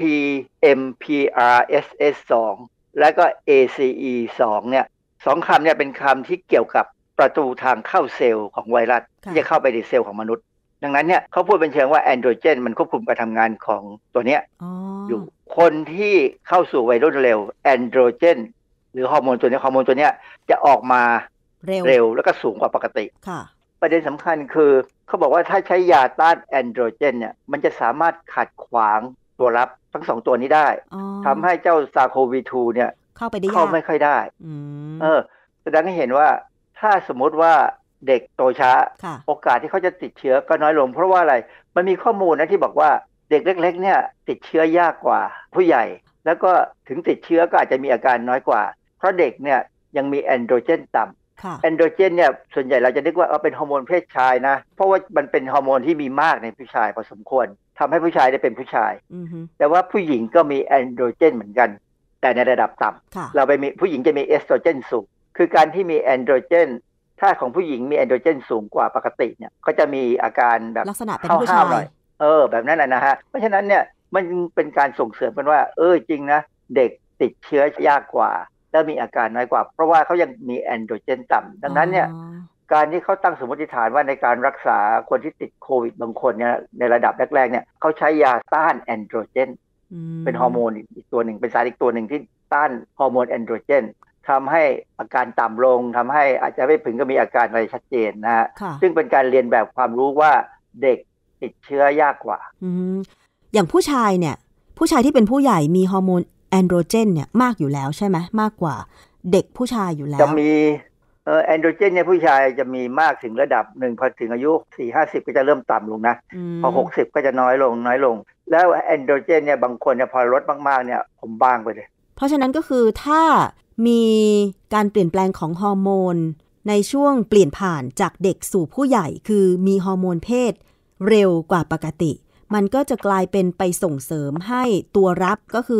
TMPRSS2 และก็ ACE2 เนี่ยสองคำเนี่ยเป็นคำที่เกี่ยวกับประตูทางเข้าเซลล์ของไวรัสที่จะเข้าไปในเซลล์ของมนุษย์ดังนั้นเนี่ยเขาพูดเป็นเชิงว่าแอนโดรเจนมันควบคุมการทำงานของตัวเนี้ยอยู่คนที่เข้าสู่วัยรุ่นเร็วแอนโดรเจนหรือฮอร์โมนตัวนี้จะออกมาเร็วแล้วก็สูงกว่าปกติประเด็นสำคัญคือเขาบอกว่าถ้าใช้ยาต้านแอนโดรเจนเนี่ยมันจะสามารถขัดขวางตัวรับทั้งสองตัวนี้ได้ทำให้เจ้าซาโควี2เนี่ยเข้าไม่ค่อยได้แสดงให้เห็นว่าถ้าสมมติว่าเด็กโตช้าโอกาสที่เขาจะติดเชื้อก็น้อยลงเพราะว่าอะไรมันมีข้อมูลนะที่บอกว่าเด็กเล็กๆเนี่ยติดเชื้อยากกว่าผู้ใหญ่แล้วก็ถึงติดเชื้อก็อาจจะมีอาการน้อยกว่าเพราะเด็กเนี่ยยังมีแอนโดรเจนต่ำแอนโดรเจนเนี่ยส่วนใหญ่เราจะนึกว่าเป็นฮอร์โมนเพศชายนะเพราะว่ามันเป็นฮอร์โมนที่มีมากในผู้ชายพอสมควรทำให้ผู้ชายได้เป็นผู้ชายแต่ว่าผู้หญิงก็มีแอนโดรเจนเหมือนกันแต่ในระดับต่ำเราไปมีผู้หญิงจะมีเอสโตรเจนสูงคือการที่มีแอนโดรเจนถ้าของผู้หญิงมีแอนโดรเจนสูงกว่าปกติเนี่ยก็จะมีอาการแบบลักษณะเป็นผู้ชายหน่อยแบบนั้นนะฮะเพราะฉะนั้นเนี่ยมันเป็นการส่งเสริมกันว่าจริงนะเด็กติดเชื้อยากกว่าแล้วมีอาการน้อยกว่าเพราะว่าเขายังมีแอนโดรเจนต่ำดังนั้นเนี่ยการที่เขาตั้งสมมติฐานว่าในการรักษาคนที่ติดโควิดบางคนเนี่ยในระดับแรกๆเนี่ยเขาใช้ยาต้านแอนโดรเจนเป็นฮอร์โมนอีกตัวหนึ่งเป็นสารอีกตัวหนึ่งที่ต้านฮอร์โมนแอนโดรเจนทำให้อาการต่ำลงทำให้อาจจะไม่ถึงกับมีอาการอะไรชัดเจนนะฮะซึ่งเป็นการเรียนแบบความรู้ว่าเด็กติดเชื้อยากกว่าอย่างผู้ชายเนี่ยผู้ชายที่เป็นผู้ใหญ่มีฮอร์โมนแอนโดรเจนเนี่ยมากอยู่แล้วใช่ไหมมากกว่าเด็กผู้ชายอยู่แล้วจะมีแอนโดรเจนเนี่ยผู้ชายจะมีมากถึงระดับหนึ่งพอถึงอายุ 40-50 ก็จะเริ่มต่ำลงนะพอ60ก็จะน้อยลงแล้วแอนโดรเจนเนี่ยบางคนเนี่ยพอลดมากๆเนี่ยผมบางไปเลยเพราะฉะนั้นก็คือถ้ามีการเปลี่ยนแปลงของฮอร์โมนในช่วงเปลี่ยนผ่านจากเด็กสู่ผู้ใหญ่คือมีฮอร์โมนเพศเร็วกว่าปกติมันก็จะกลายเป็นไปส่งเสริมให้ตัวรับก็คือ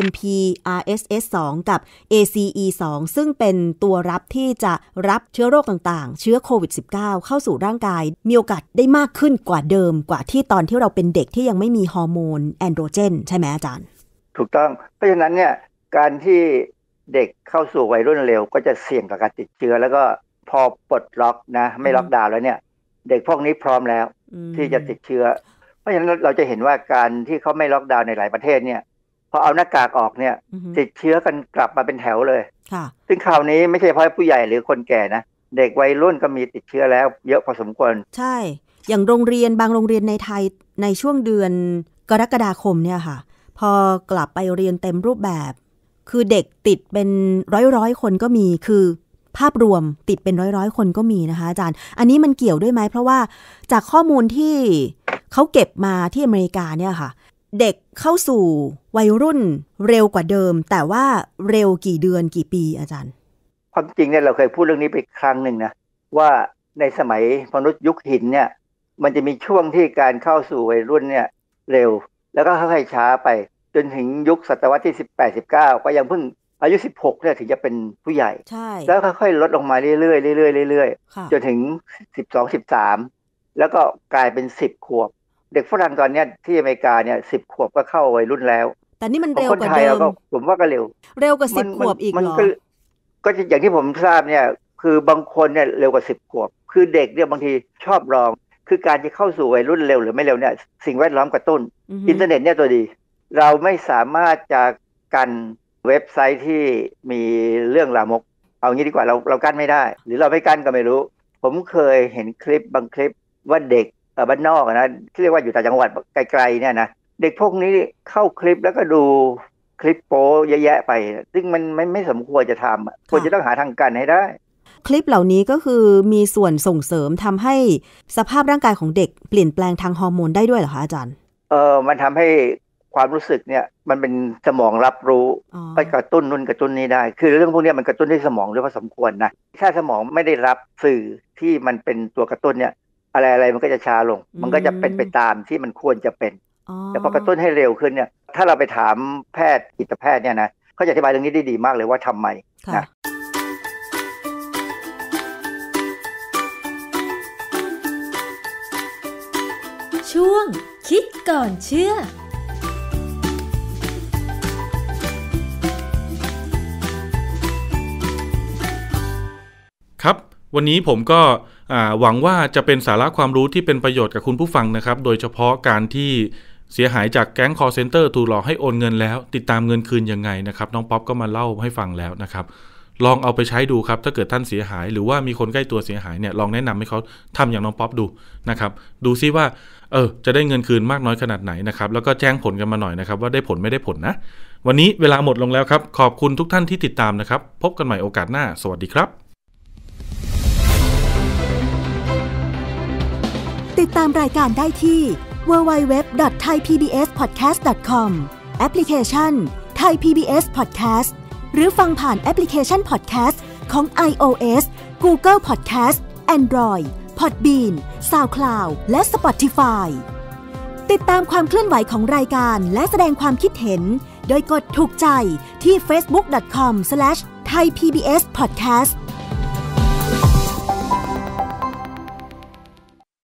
TMPRSS2 กับ ACE2 ซึ่งเป็นตัวรับที่จะรับเชื้อโรคต่างๆเชื้อโควิด -19 เข้าสู่ร่างกายมีโอกาสได้มากขึ้นกว่าเดิมกว่าที่ตอนที่เราเป็นเด็กที่ยังไม่มีฮอร์โมนแอนโดรเจนใช่ไหมอาจารย์ถูกต้องเพราะฉะนั้นเนี่ยการที่เด็กเข้าสู่วัยรุ่นเร็วก็จะเสี่ยงกับการติดเชื้อแล้วก็พอปลดล็อกนะไม่ล็อกดาวน์แล้วเนี่ยเด็กพวกนี้พร้อมแล้วที่จะติดเชื้อเพราะฉะนั้นเราจะเห็นว่าการที่เขาไม่ล็อกดาวน์ในหลายประเทศเนี่ยพอเอาหน้ากากออกเนี่ยติดเชื้อกันกลับมาเป็นแถวเลยซึ่งคราวนี้ไม่ใช่เฉพาะผู้ใหญ่หรือคนแก่นะเด็กวัยรุ่นก็มีติดเชื้อแล้วเยอะพอสมควรใช่อย่างโรงเรียนบางโรงเรียนในไทยในช่วงเดือนกรกฎาคมเนี่ยค่ะพอกลับไปเรียนเต็มรูปแบบคือเด็กติดเป็นร้อยคนก็มีคือภาพรวมติดเป็นร้อยคนก็มีนะคะอาจารย์อันนี้มันเกี่ยวด้วยไหมเพราะว่าจากข้อมูลที่เขาเก็บมาที่อเมริกาเนี่ยค่ะเด็กเข้าสู่วัยรุ่นเร็วกว่าเดิมแต่ว่าเร็วกี่เดือนกี่ปีอาจารย์ความจริงเนี่ยเราเคยพูดเรื่องนี้ไปครั้งหนึ่งนะว่าในสมัยมนุษย์ยุคหินเนี่ยมันจะมีช่วงที่การเข้าสู่วัยรุ่นเนี่ยเร็วแล้วก็ค่อยๆช้าไปจนถึงยุคศตวรรษที่18-19ก็ยังเพิ่งอายุ16เนี่ยถึงจะเป็นผู้ใหญ่แล้วค่อยๆลดลงมาเรื่อยๆเรื่อยๆจนถึง12-13แล้วก็กลายเป็น10ขวบเด็กฝรั่งตอนนี้ที่อเมริกาเนี่ย10ขวบก็เข้าวัยรุ่นแล้วแต่นี่มันเร็วกว่าเดิมผมว่าก็เร็วกว่า10ขวบอีกเหรอก็อย่างที่ผมทราบเนี่ยคือบางคนเนี่ยเร็วกว่า10ขวบคือเด็กเนี่ยบางทีชอบลองคือการจะเข้าสู่วัยรุ่นเร็วหรือไม่เร็วเนี่ยสิ่งแวดล้อมกระตุ้นอินเทอร์เน็ตเนี่ยตัวดีเราไม่สามารถจะกันเว็บไซต์ที่มีเรื่องลามกเอางี้ดีกว่าเรากั้นไม่ได้หรือเราไม่กั้นก็ไม่รู้ผมเคยเห็นคลิปบางคลิปว่าเด็กบ้านนอกนะที่เรียกว่าอยู่ต่างจังหวัดไกลๆเนี่ยนะเด็กพวกนี้เข้าคลิปแล้วก็ดูคลิปโป๊เยอะแยะไปซึ่งมันไม่สมควรจะทำควรจะต้องหาทางกันให้ได้คลิปเหล่านี้ก็คือมีส่วนส่งเสริมทำให้สภาพร่างกายของเด็กเปลี่ยนแปลงทางฮอร์โมนได้ด้วยเหรอคะอาจารย์มันทำให้ความรู้สึกเนี่ยมันเป็นสมองรับรู้ไปกระตุ้นนู่นกระตุ้นนี้ได้คือเรื่องพวกนี้มันกระตุ้นที่สมองด้วยพอสมควรนะถ้าสมองไม่ได้รับสื่อที่มันเป็นตัวกระตุ้นเนี่ยอะไรมันก็จะช้าลงมันก็จะเป็นไปตามที่มันควรจะเป็นแต่พอกระตุ้นให้เร็วขึ้นเนี่ยถ้าเราไปถามแพทย์จิตแพทย์เนี่ยนะเขาจะอธิบายเรื่องนี้ได้ดีมากเลยว่าทำไมนะช่วงคิดก่อนเชื่อครับวันนี้ผมก็หวังว่าจะเป็นสาระความรู้ที่เป็นประโยชน์กับคุณผู้ฟังนะครับโดยเฉพาะการที่เสียหายจากแก๊ง call center ถูกหลอกให้โอนเงินแล้วติดตามเงินคืนยังไงนะครับน้องป๊อปก็มาเล่าให้ฟังแล้วนะครับลองเอาไปใช้ดูครับถ้าเกิดท่านเสียหายหรือว่ามีคนใกล้ตัวเสียหายเนี่ยลองแนะนำให้เขาทำอย่างน้องป๊อปดูนะครับดูซิว่าจะได้เงินคืนมากน้อยขนาดไหนนะครับแล้วก็แจ้งผลกันมาหน่อยนะครับว่าได้ผลไม่ได้ผลนะวันนี้เวลาหมดลงแล้วครับขอบคุณทุกท่านที่ติดตามนะครับพบกันใหม่โอกาสหน้าสวัสดีครับติดตามรายการได้ที่ www.thaipbspodcast.com แอปพลิเคชัน Thai PBS Podcast หรือฟังผ่านแอปพลิเคชัน Podcast ของ iOS Google Podcast Android Podbean SoundCloud และ Spotify ติดตามความเคลื่อนไหวของรายการและแสดงความคิดเห็นโดยกดถูกใจที่ facebook.com/thaipbspodcast